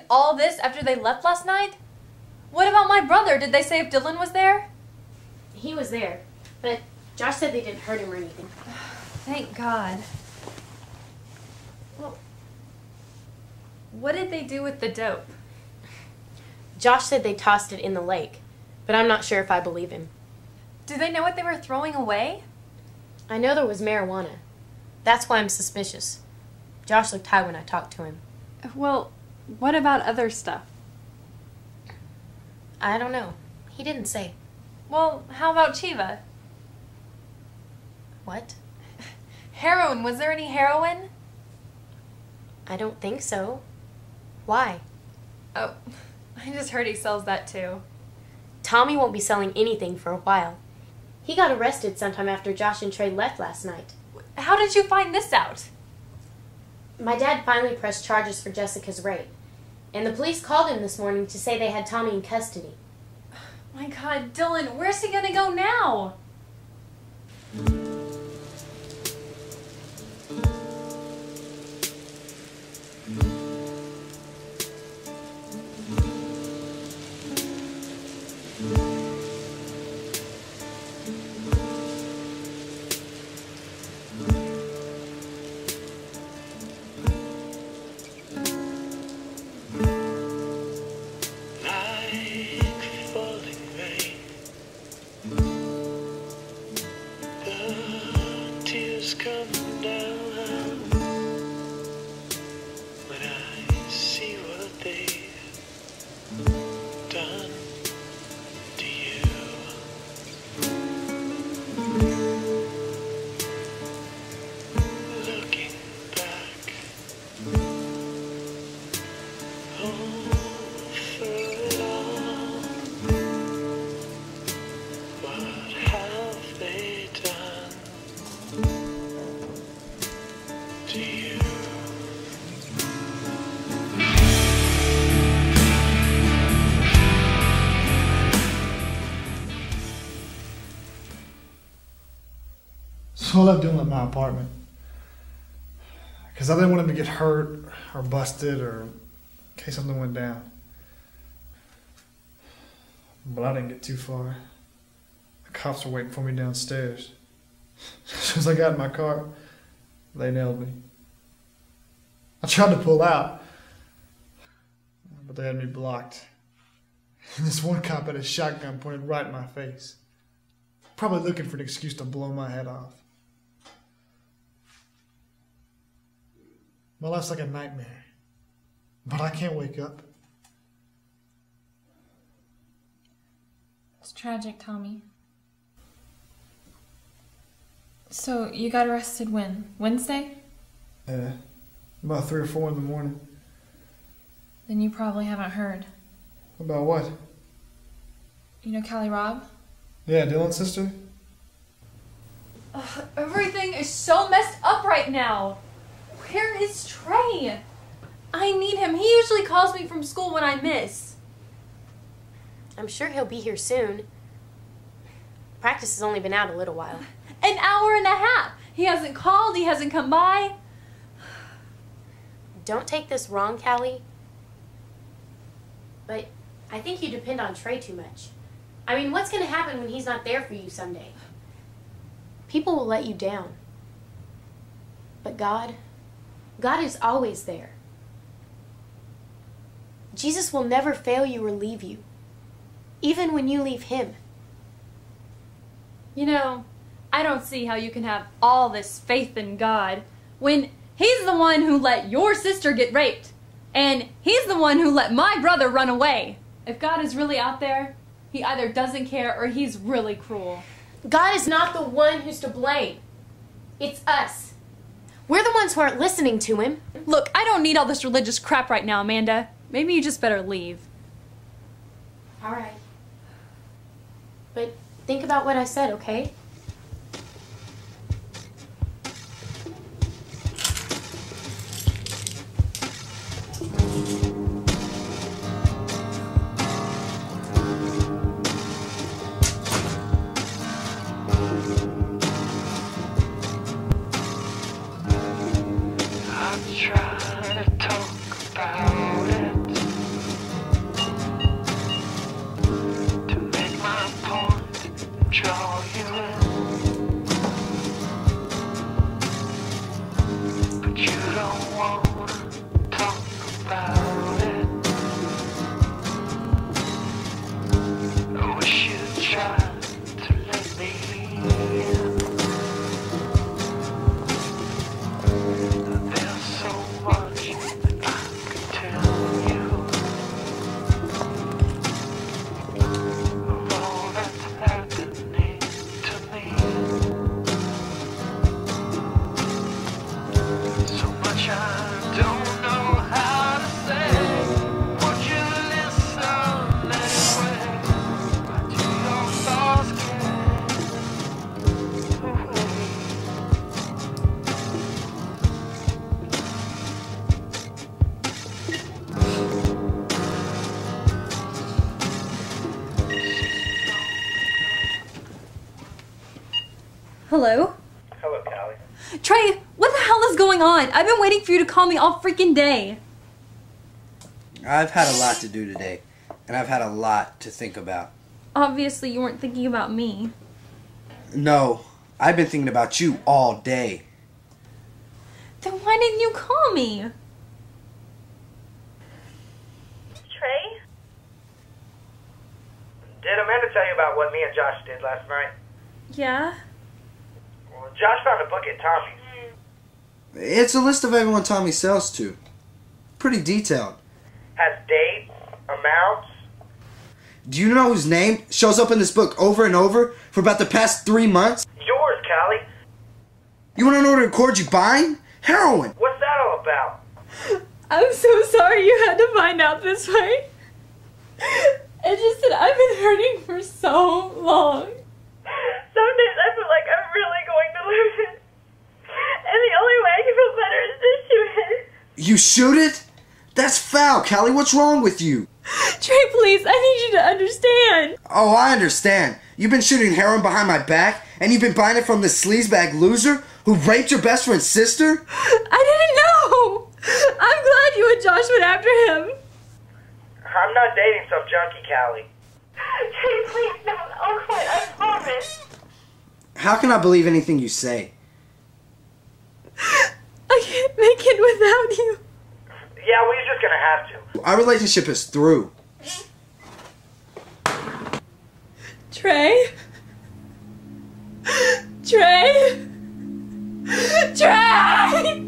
all this after they left last night? What about my brother? Did they say if Dylan was there? He was there, but Josh said they didn't hurt him or anything. Thank God. Well, what did they do with the dope? Josh said they tossed it in the lake, but I'm not sure if I believe him. Do they know what they were throwing away? I know there was marijuana. That's why I'm suspicious. Josh looked high when I talked to him. Well, what about other stuff? I don't know. He didn't say. Well, how about Chiva? What? Heroin. Was there any heroin? I don't think so. Why? Oh, I just heard he sells that too. Tommy won't be selling anything for a while. He got arrested sometime after Josh and Trey left last night. How did you find this out? My dad finally pressed charges for Jessica's rape, and the police called him this morning to say they had Tommy in custody. My God, Dylan, where's he gonna go now? So I left Dylan at my apartment because I didn't want him to get hurt or busted or in case something went down. But I didn't get too far. The cops were waiting for me downstairs. As soon as I got in my car, they nailed me. I tried to pull out, but they had me blocked. And this one cop had a shotgun pointed right in my face, probably looking for an excuse to blow my head off. My life's like a nightmare, but I can't wake up. It's tragic, Tommy. So, you got arrested when? Wednesday? Yeah, about three or four in the morning. Then you probably haven't heard. About what? You know Callie Robb? Yeah, Dylan's sister? Ugh, everything is so messed up right now. Where is Trey? I need him. He usually calls me from school when I miss. I'm sure he'll be here soon. Practice has only been out a little while. An hour and a half. He hasn't called. He hasn't come by. Don't take this wrong, Callie. But I think you depend on Trey too much. I mean, what's going to happen when he's not there for you someday? People will let you down. But God, God is always there. Jesus will never fail you or leave you, even when you leave him. You know, I don't see how you can have all this faith in God when he's the one who let your sister get raped, and he's the one who let my brother run away. If God is really out there, he either doesn't care or he's really cruel. God is not the one who's to blame. It's us. We're the ones who aren't listening to him. Look, I don't need all this religious crap right now, Amanda. Maybe you just better leave. All right. But think about what I said, okay? Try to talk about it. Hello? Hello, Callie. Trey, what the hell is going on? I've been waiting for you to call me all freaking day. I've had a lot to do today, and I've had a lot to think about. Obviously, you weren't thinking about me. No, I've been thinking about you all day. Then why didn't you call me? Trey? Did Amanda tell you about what me and Josh did last night? Yeah? Well, Josh found a book at Tommy's. It's a list of everyone Tommy sells to. Pretty detailed. Has dates, amounts. Do you know whose name shows up in this book over and over for about the past three months? Yours, Callie. You want to know what record you buying? Heroin. What's that all about? I'm so sorry you had to find out this way. It's just that I've been hurting for so long. Some days I feel like I'm really going to lose it. And the only way I can feel better is to shoot it. You shoot it? That's foul, Callie. What's wrong with you? Trey, please, I need you to understand. Oh, I understand. You've been shooting heroin behind my back, and you've been buying it from this sleazebag loser who raped your best friend's sister? I didn't know. I'm glad you and Josh went after him. I'm not dating some junkie, Callie. Trey, please, no, I'll quit, I promise. How can I believe anything you say? I can't make it without you. Yeah, we're just gonna have to. Our relationship is through. Trey? Trey? Trey!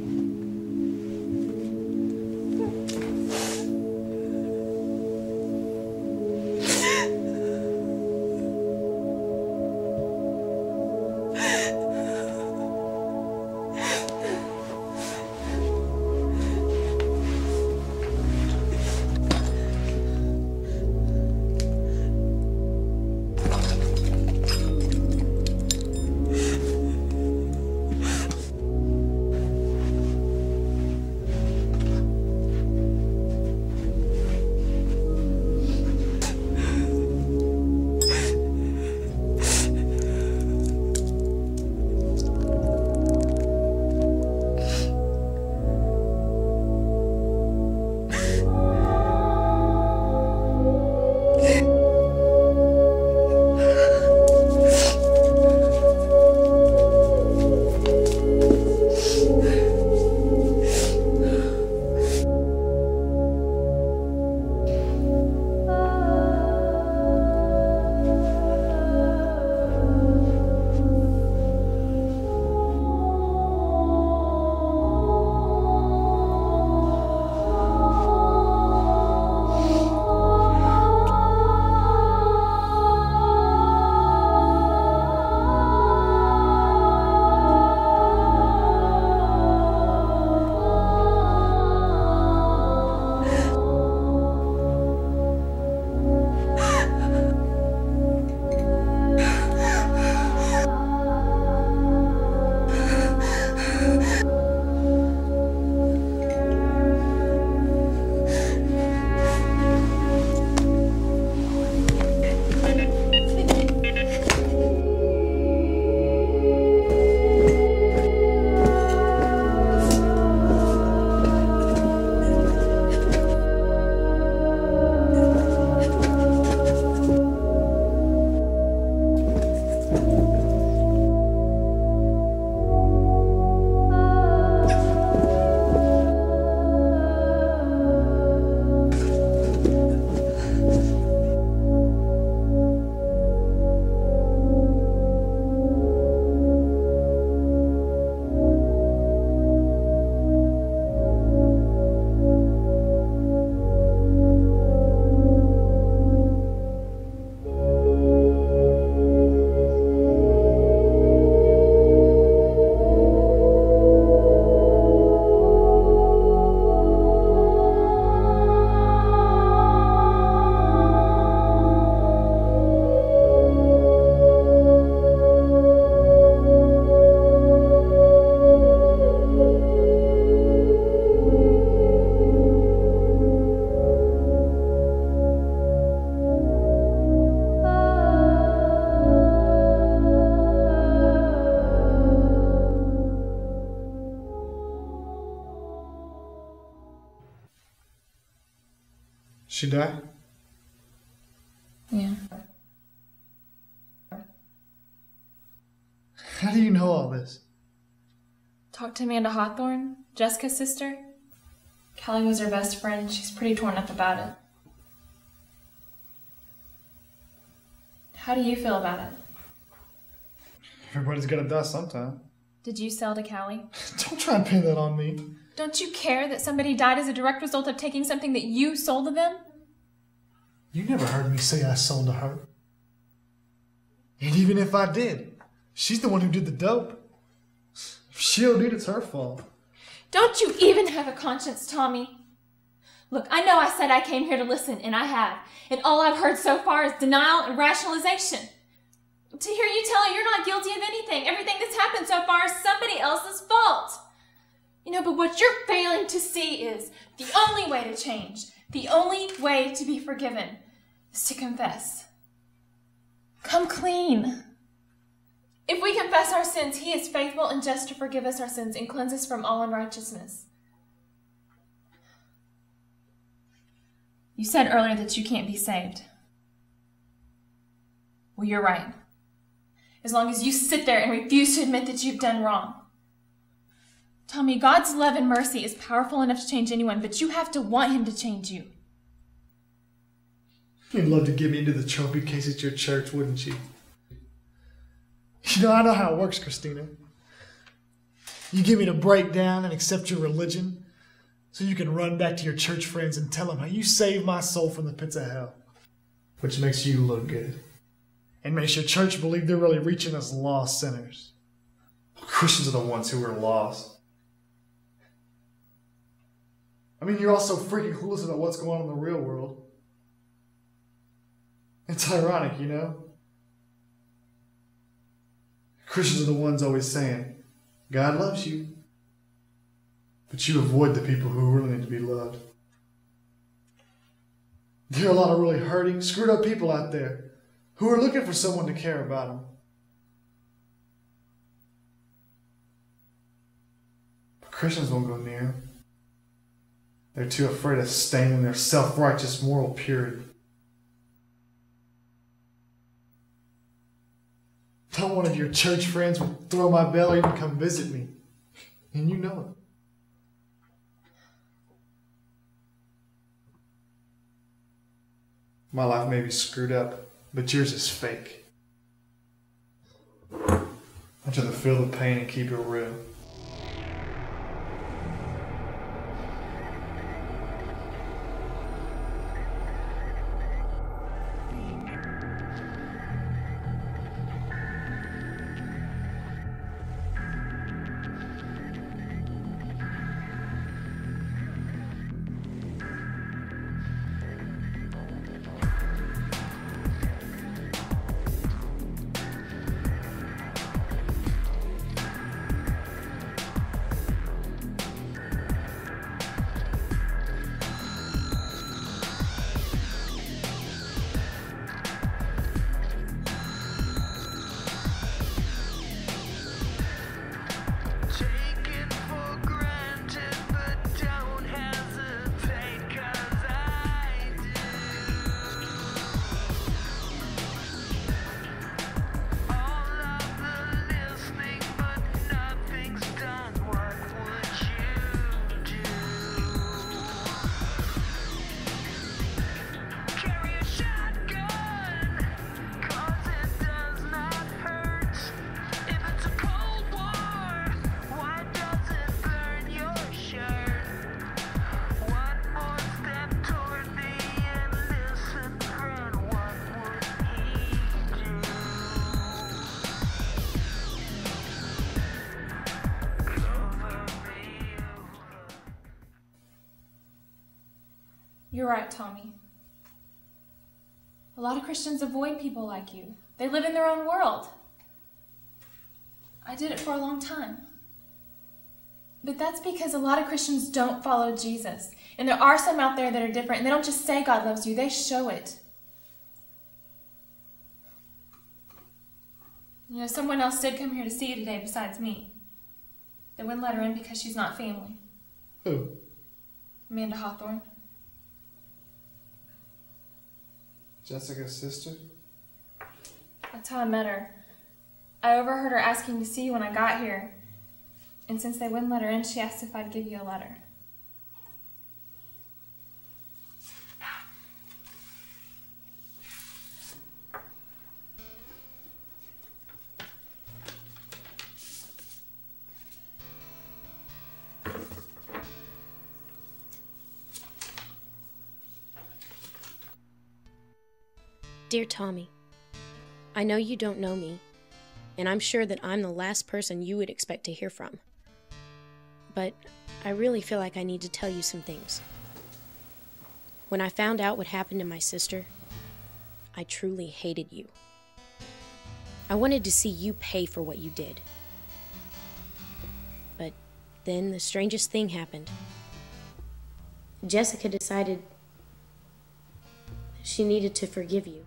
She die? Yeah. How do you know all this? Talked to Amanda Hawthorne, Jessica's sister. Callie was her best friend. She's pretty torn up about it. How do you feel about it? Everybody's gotta die sometime. Did you sell to Callie? Don't try and pin that on me. Don't you care that somebody died as a direct result of taking something that you sold to them? You never heard me say I sold to her. And even if I did, she's the one who did the dope. If she OD'd, it's her fault. Don't you even have a conscience, Tommy? Look, I know I said I came here to listen, and I have. And all I've heard so far is denial and rationalization. To hear you tell her you're not guilty of anything, everything that's happened so far is somebody else's fault. You know, but what you're failing to see is the only way to change, the only way to be forgiven, is to confess. Come clean. If we confess our sins, he is faithful and just to forgive us our sins and cleanse us from all unrighteousness. You said earlier that you can't be saved. Well, you're right. As long as you sit there and refuse to admit that you've done wrong. Tommy, God's love and mercy is powerful enough to change anyone, but you have to want him to change you. You'd love to get me into the trophy case at your church, wouldn't you? You know, I know how it works, Christina. You get me to break down and accept your religion so you can run back to your church friends and tell them how you saved my soul from the pits of hell. Which makes you look good. And makes your church believe they're really reaching us lost sinners. Christians are the ones who are lost. I mean, you're also freaking clueless about what's going on in the real world. It's ironic, you know? Christians are the ones always saying, God loves you. But you avoid the people who really need to be loved. There are a lot of really hurting, screwed up people out there who are looking for someone to care about them. But Christians won't go near them. They're too afraid of staining their self-righteous moral purity. Not one of your church friends will throw my bell or even come visit me. And you know it. My life may be screwed up, but yours is fake. I'd rather feel the pain and keep it real. You're right, Tommy. A lot of Christians avoid people like you. They live in their own world. I did it for a long time. But that's because a lot of Christians don't follow Jesus. And there are some out there that are different, and they don't just say God loves you, they show it. You know, someone else did come here to see you today besides me. They wouldn't let her in because she's not family. Who? Amanda Hawthorne. Jessica's sister? That's how I met her. I overheard her asking to see you when I got here. And since they wouldn't let her in, she asked if I'd give you a letter. Dear Tommy, I know you don't know me, and I'm sure that I'm the last person you would expect to hear from. But I really feel like I need to tell you some things. When I found out what happened to my sister, I truly hated you. I wanted to see you pay for what you did. But then the strangest thing happened. Jessica decided she needed to forgive you.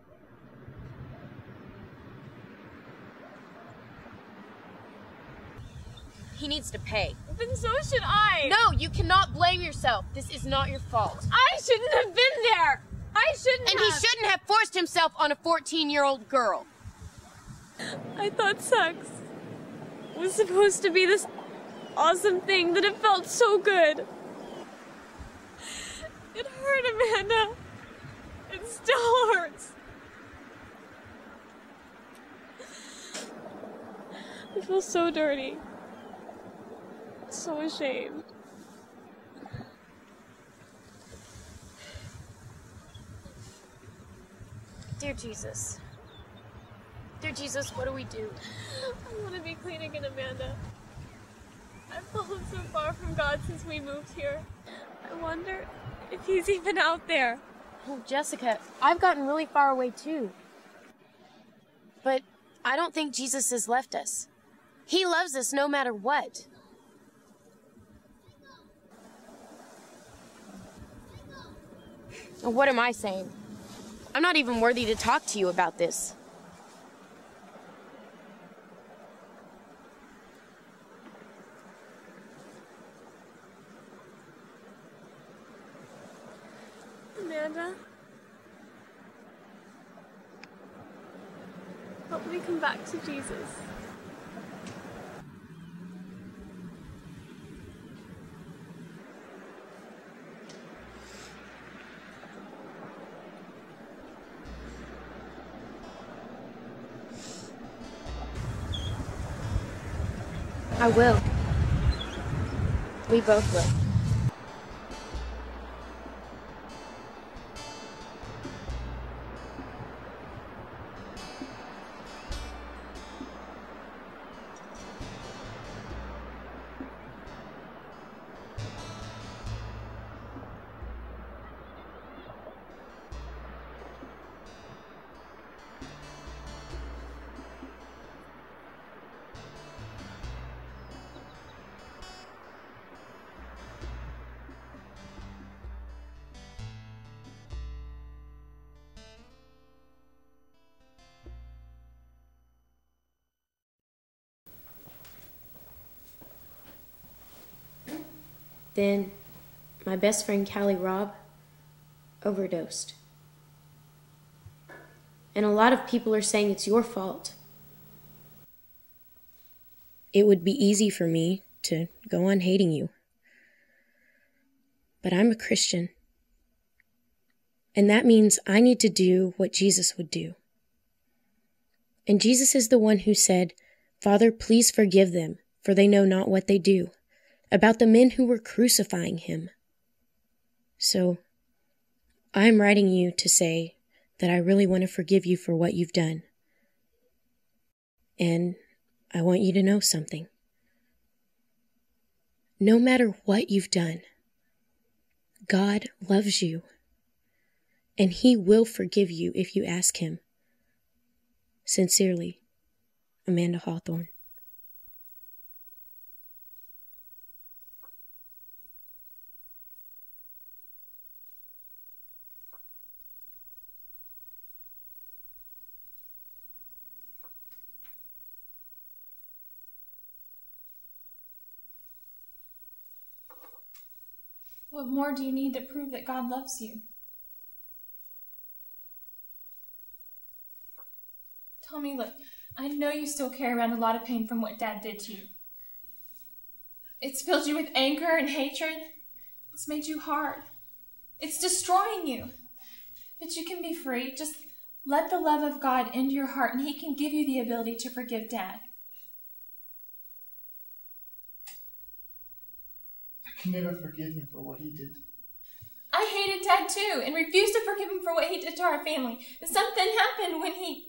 He needs to pay. Then so should I. No, you cannot blame yourself. This is not your fault. I shouldn't have been there. I shouldn't and have. And he shouldn't have forced himself on a fourteen-year-old girl. I thought sex was supposed to be this awesome thing that it felt so good. It hurt, Amanda. It still hurts. I feel so dirty. So ashamed. Dear Jesus. Dear Jesus, what do we do? I want to be clean again, Amanda. I've fallen so far from God since we moved here. I wonder if he's even out there. Oh, Jessica, I've gotten really far away too. But I don't think Jesus has left us. He loves us no matter what. What am I saying? I'm not even worthy to talk to you about this. Amanda? Help me come back to Jesus. I will. We both will. Then, my best friend Callie Robb overdosed. And a lot of people are saying it's your fault. It would be easy for me to go on hating you. But I'm a Christian. And that means I need to do what Jesus would do. And Jesus is the one who said, "Father, please forgive them, for they know not what they do," about the men who were crucifying him. So, I'm writing you to say that I really want to forgive you for what you've done. And I want you to know something. No matter what you've done, God loves you. And He will forgive you if you ask Him. Sincerely, Amanda Hawthorne. What more do you need to prove that God loves you? Tommy, look, I know you still carry around a lot of pain from what Dad did to you. It's filled you with anger and hatred. It's made you hard. It's destroying you. But you can be free. Just let the love of God into your heart, and He can give you the ability to forgive Dad. I can never forgive him for what he did. I hated Dad too, and refused to forgive him for what he did to our family. But something happened when he...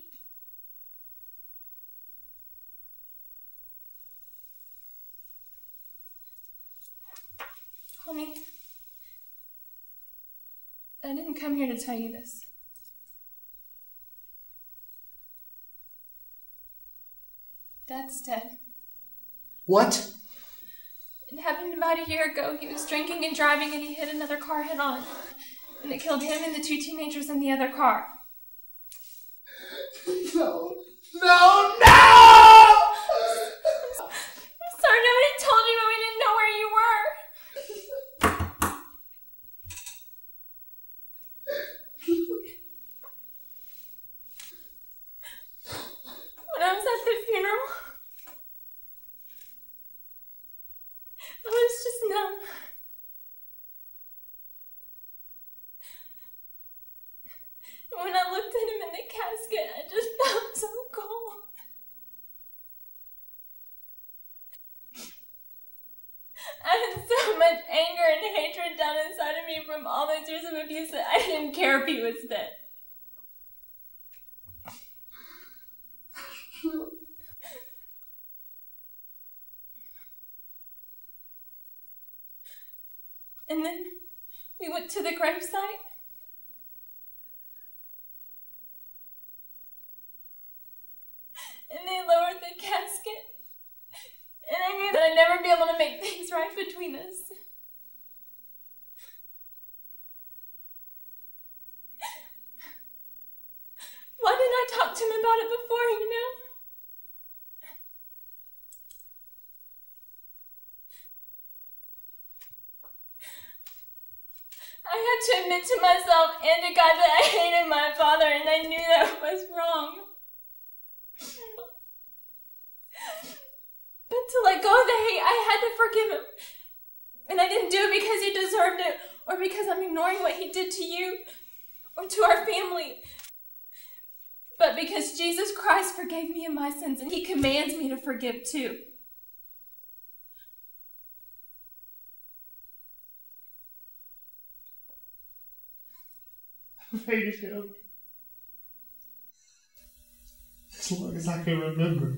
Tommy, I didn't come here to tell you this. Dad's dead. What? It happened about a year ago. He was drinking and driving, and he hit another car head on. And it killed him and the two teenagers in the other car. No. No, no! I'm sorry nobody told you, but we didn't know where you were. When I was at the funeral, I was just numb. When I looked at him in the casket, I just felt so cold. I had so much anger and hatred down inside of me from all those years of abuse that I didn't care if he was dead. And then we went to the gravesite. And they lowered the casket. And I knew that I'd never be able to make things right between us. Why didn't I talk to him about it before, you know? I had to admit to myself and to God that I hated my father, and I knew that was wrong. But to let go of the hate, I had to forgive him. And I didn't do it because he deserved it, or because I'm ignoring what he did to you, or to our family. But because Jesus Christ forgave me of my sins, and He commands me to forgive too. I've hated him as long as I can remember.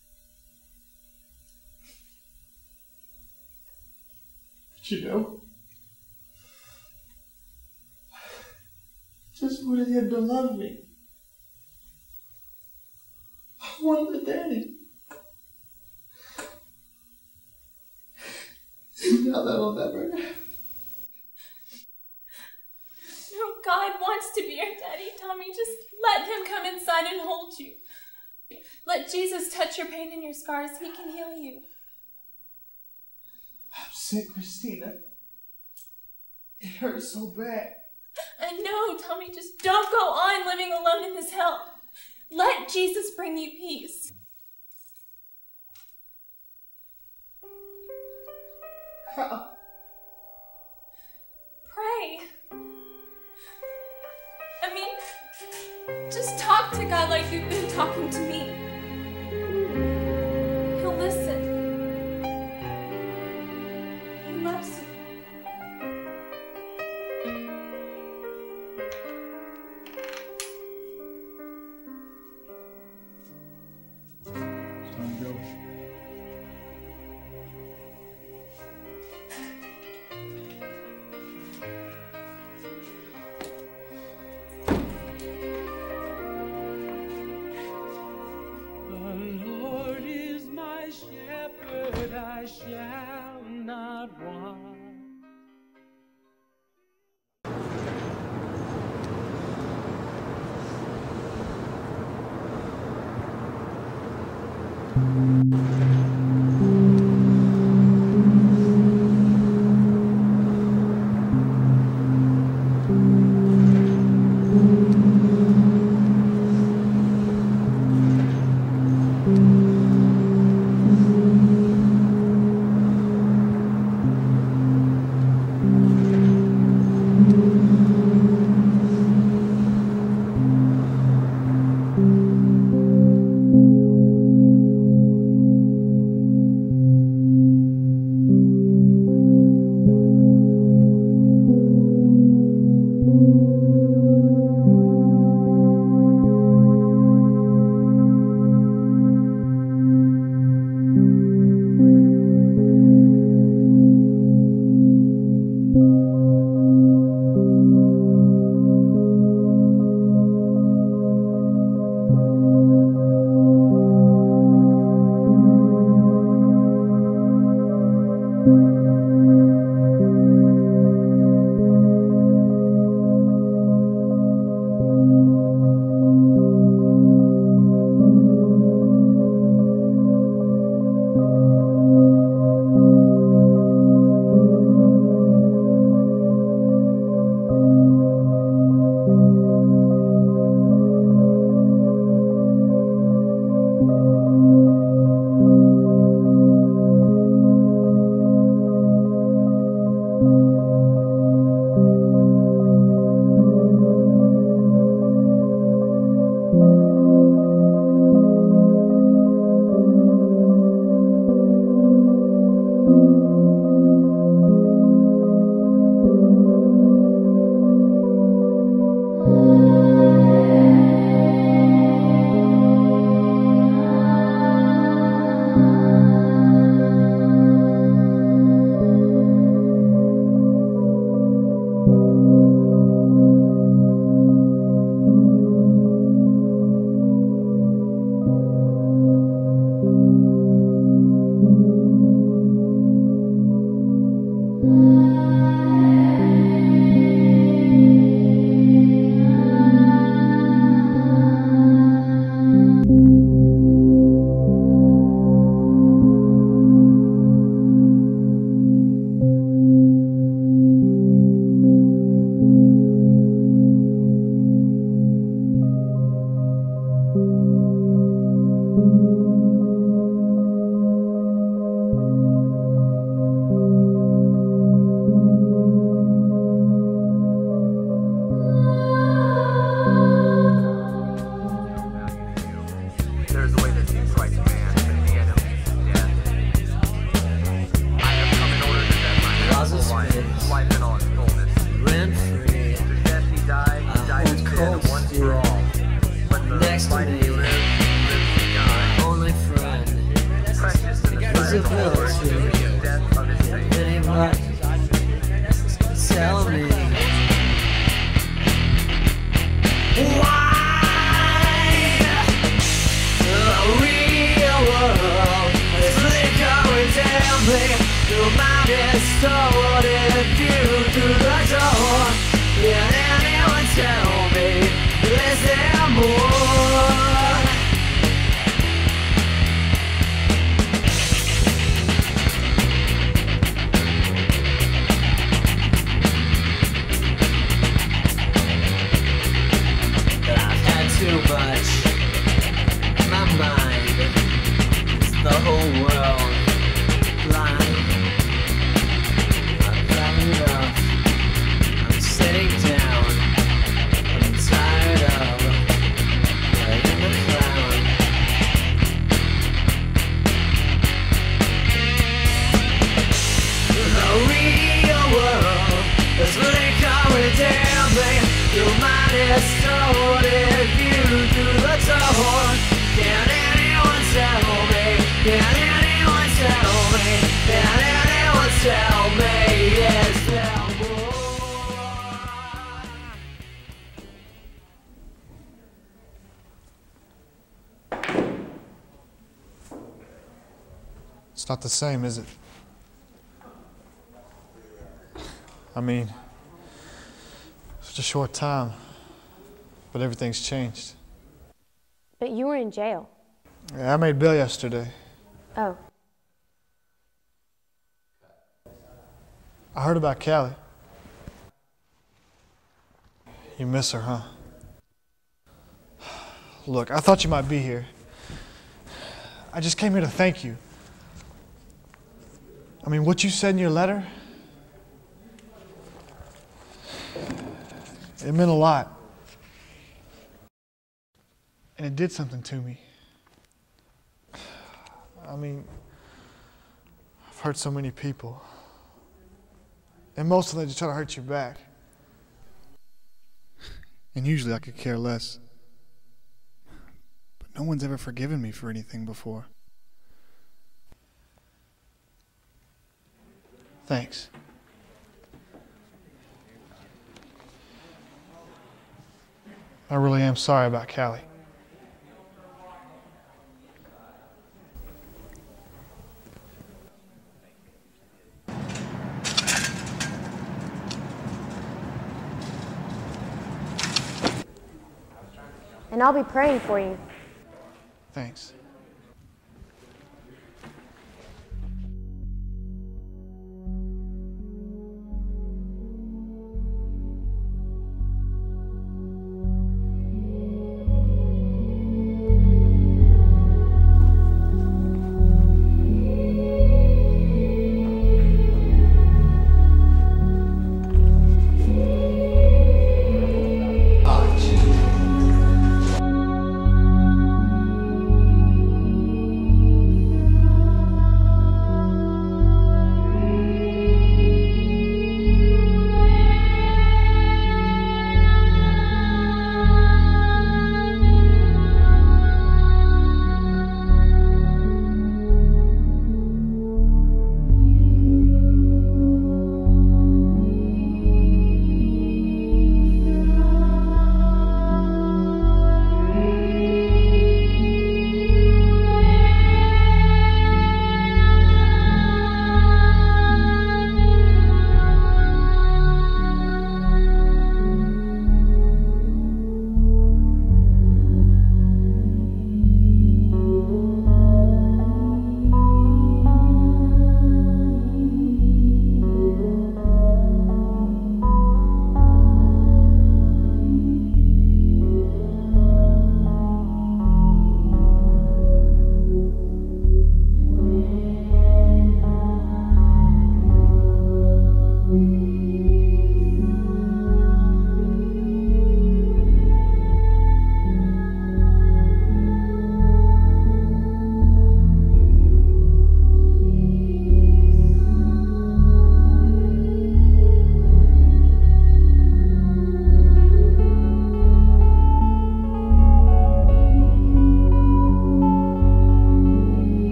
But you know, I just wanted him to love me. I wanted a daddy. Now that'll never happen. No, God wants to be your daddy, Tommy. Just let Him come inside and hold you. Let Jesus touch your pain and your scars. He can heal you. I'm sick, Christina. It hurts so bad. I know, Tommy. Just don't go on living alone in this hell. Let Jesus bring you peace. How? Pray. I mean, just talk to God like you've been talking to me. He'll listen. He loves you. Time to go. I shall not want. It's not the same, is it? I mean, such a short time, but everything's changed. But you were in jail. Yeah, I made bail yesterday. Oh. I heard about Callie. You miss her, huh? Look, I thought you might be here. I just came here to thank you. I mean, what you said in your letter, it meant a lot. And it did something to me. I mean, I've hurt so many people. And most of them just try to hurt you back. And usually I could care less. But no one's ever forgiven me for anything before. Thanks. I really am sorry about Callie. And I'll be praying for you. Thanks.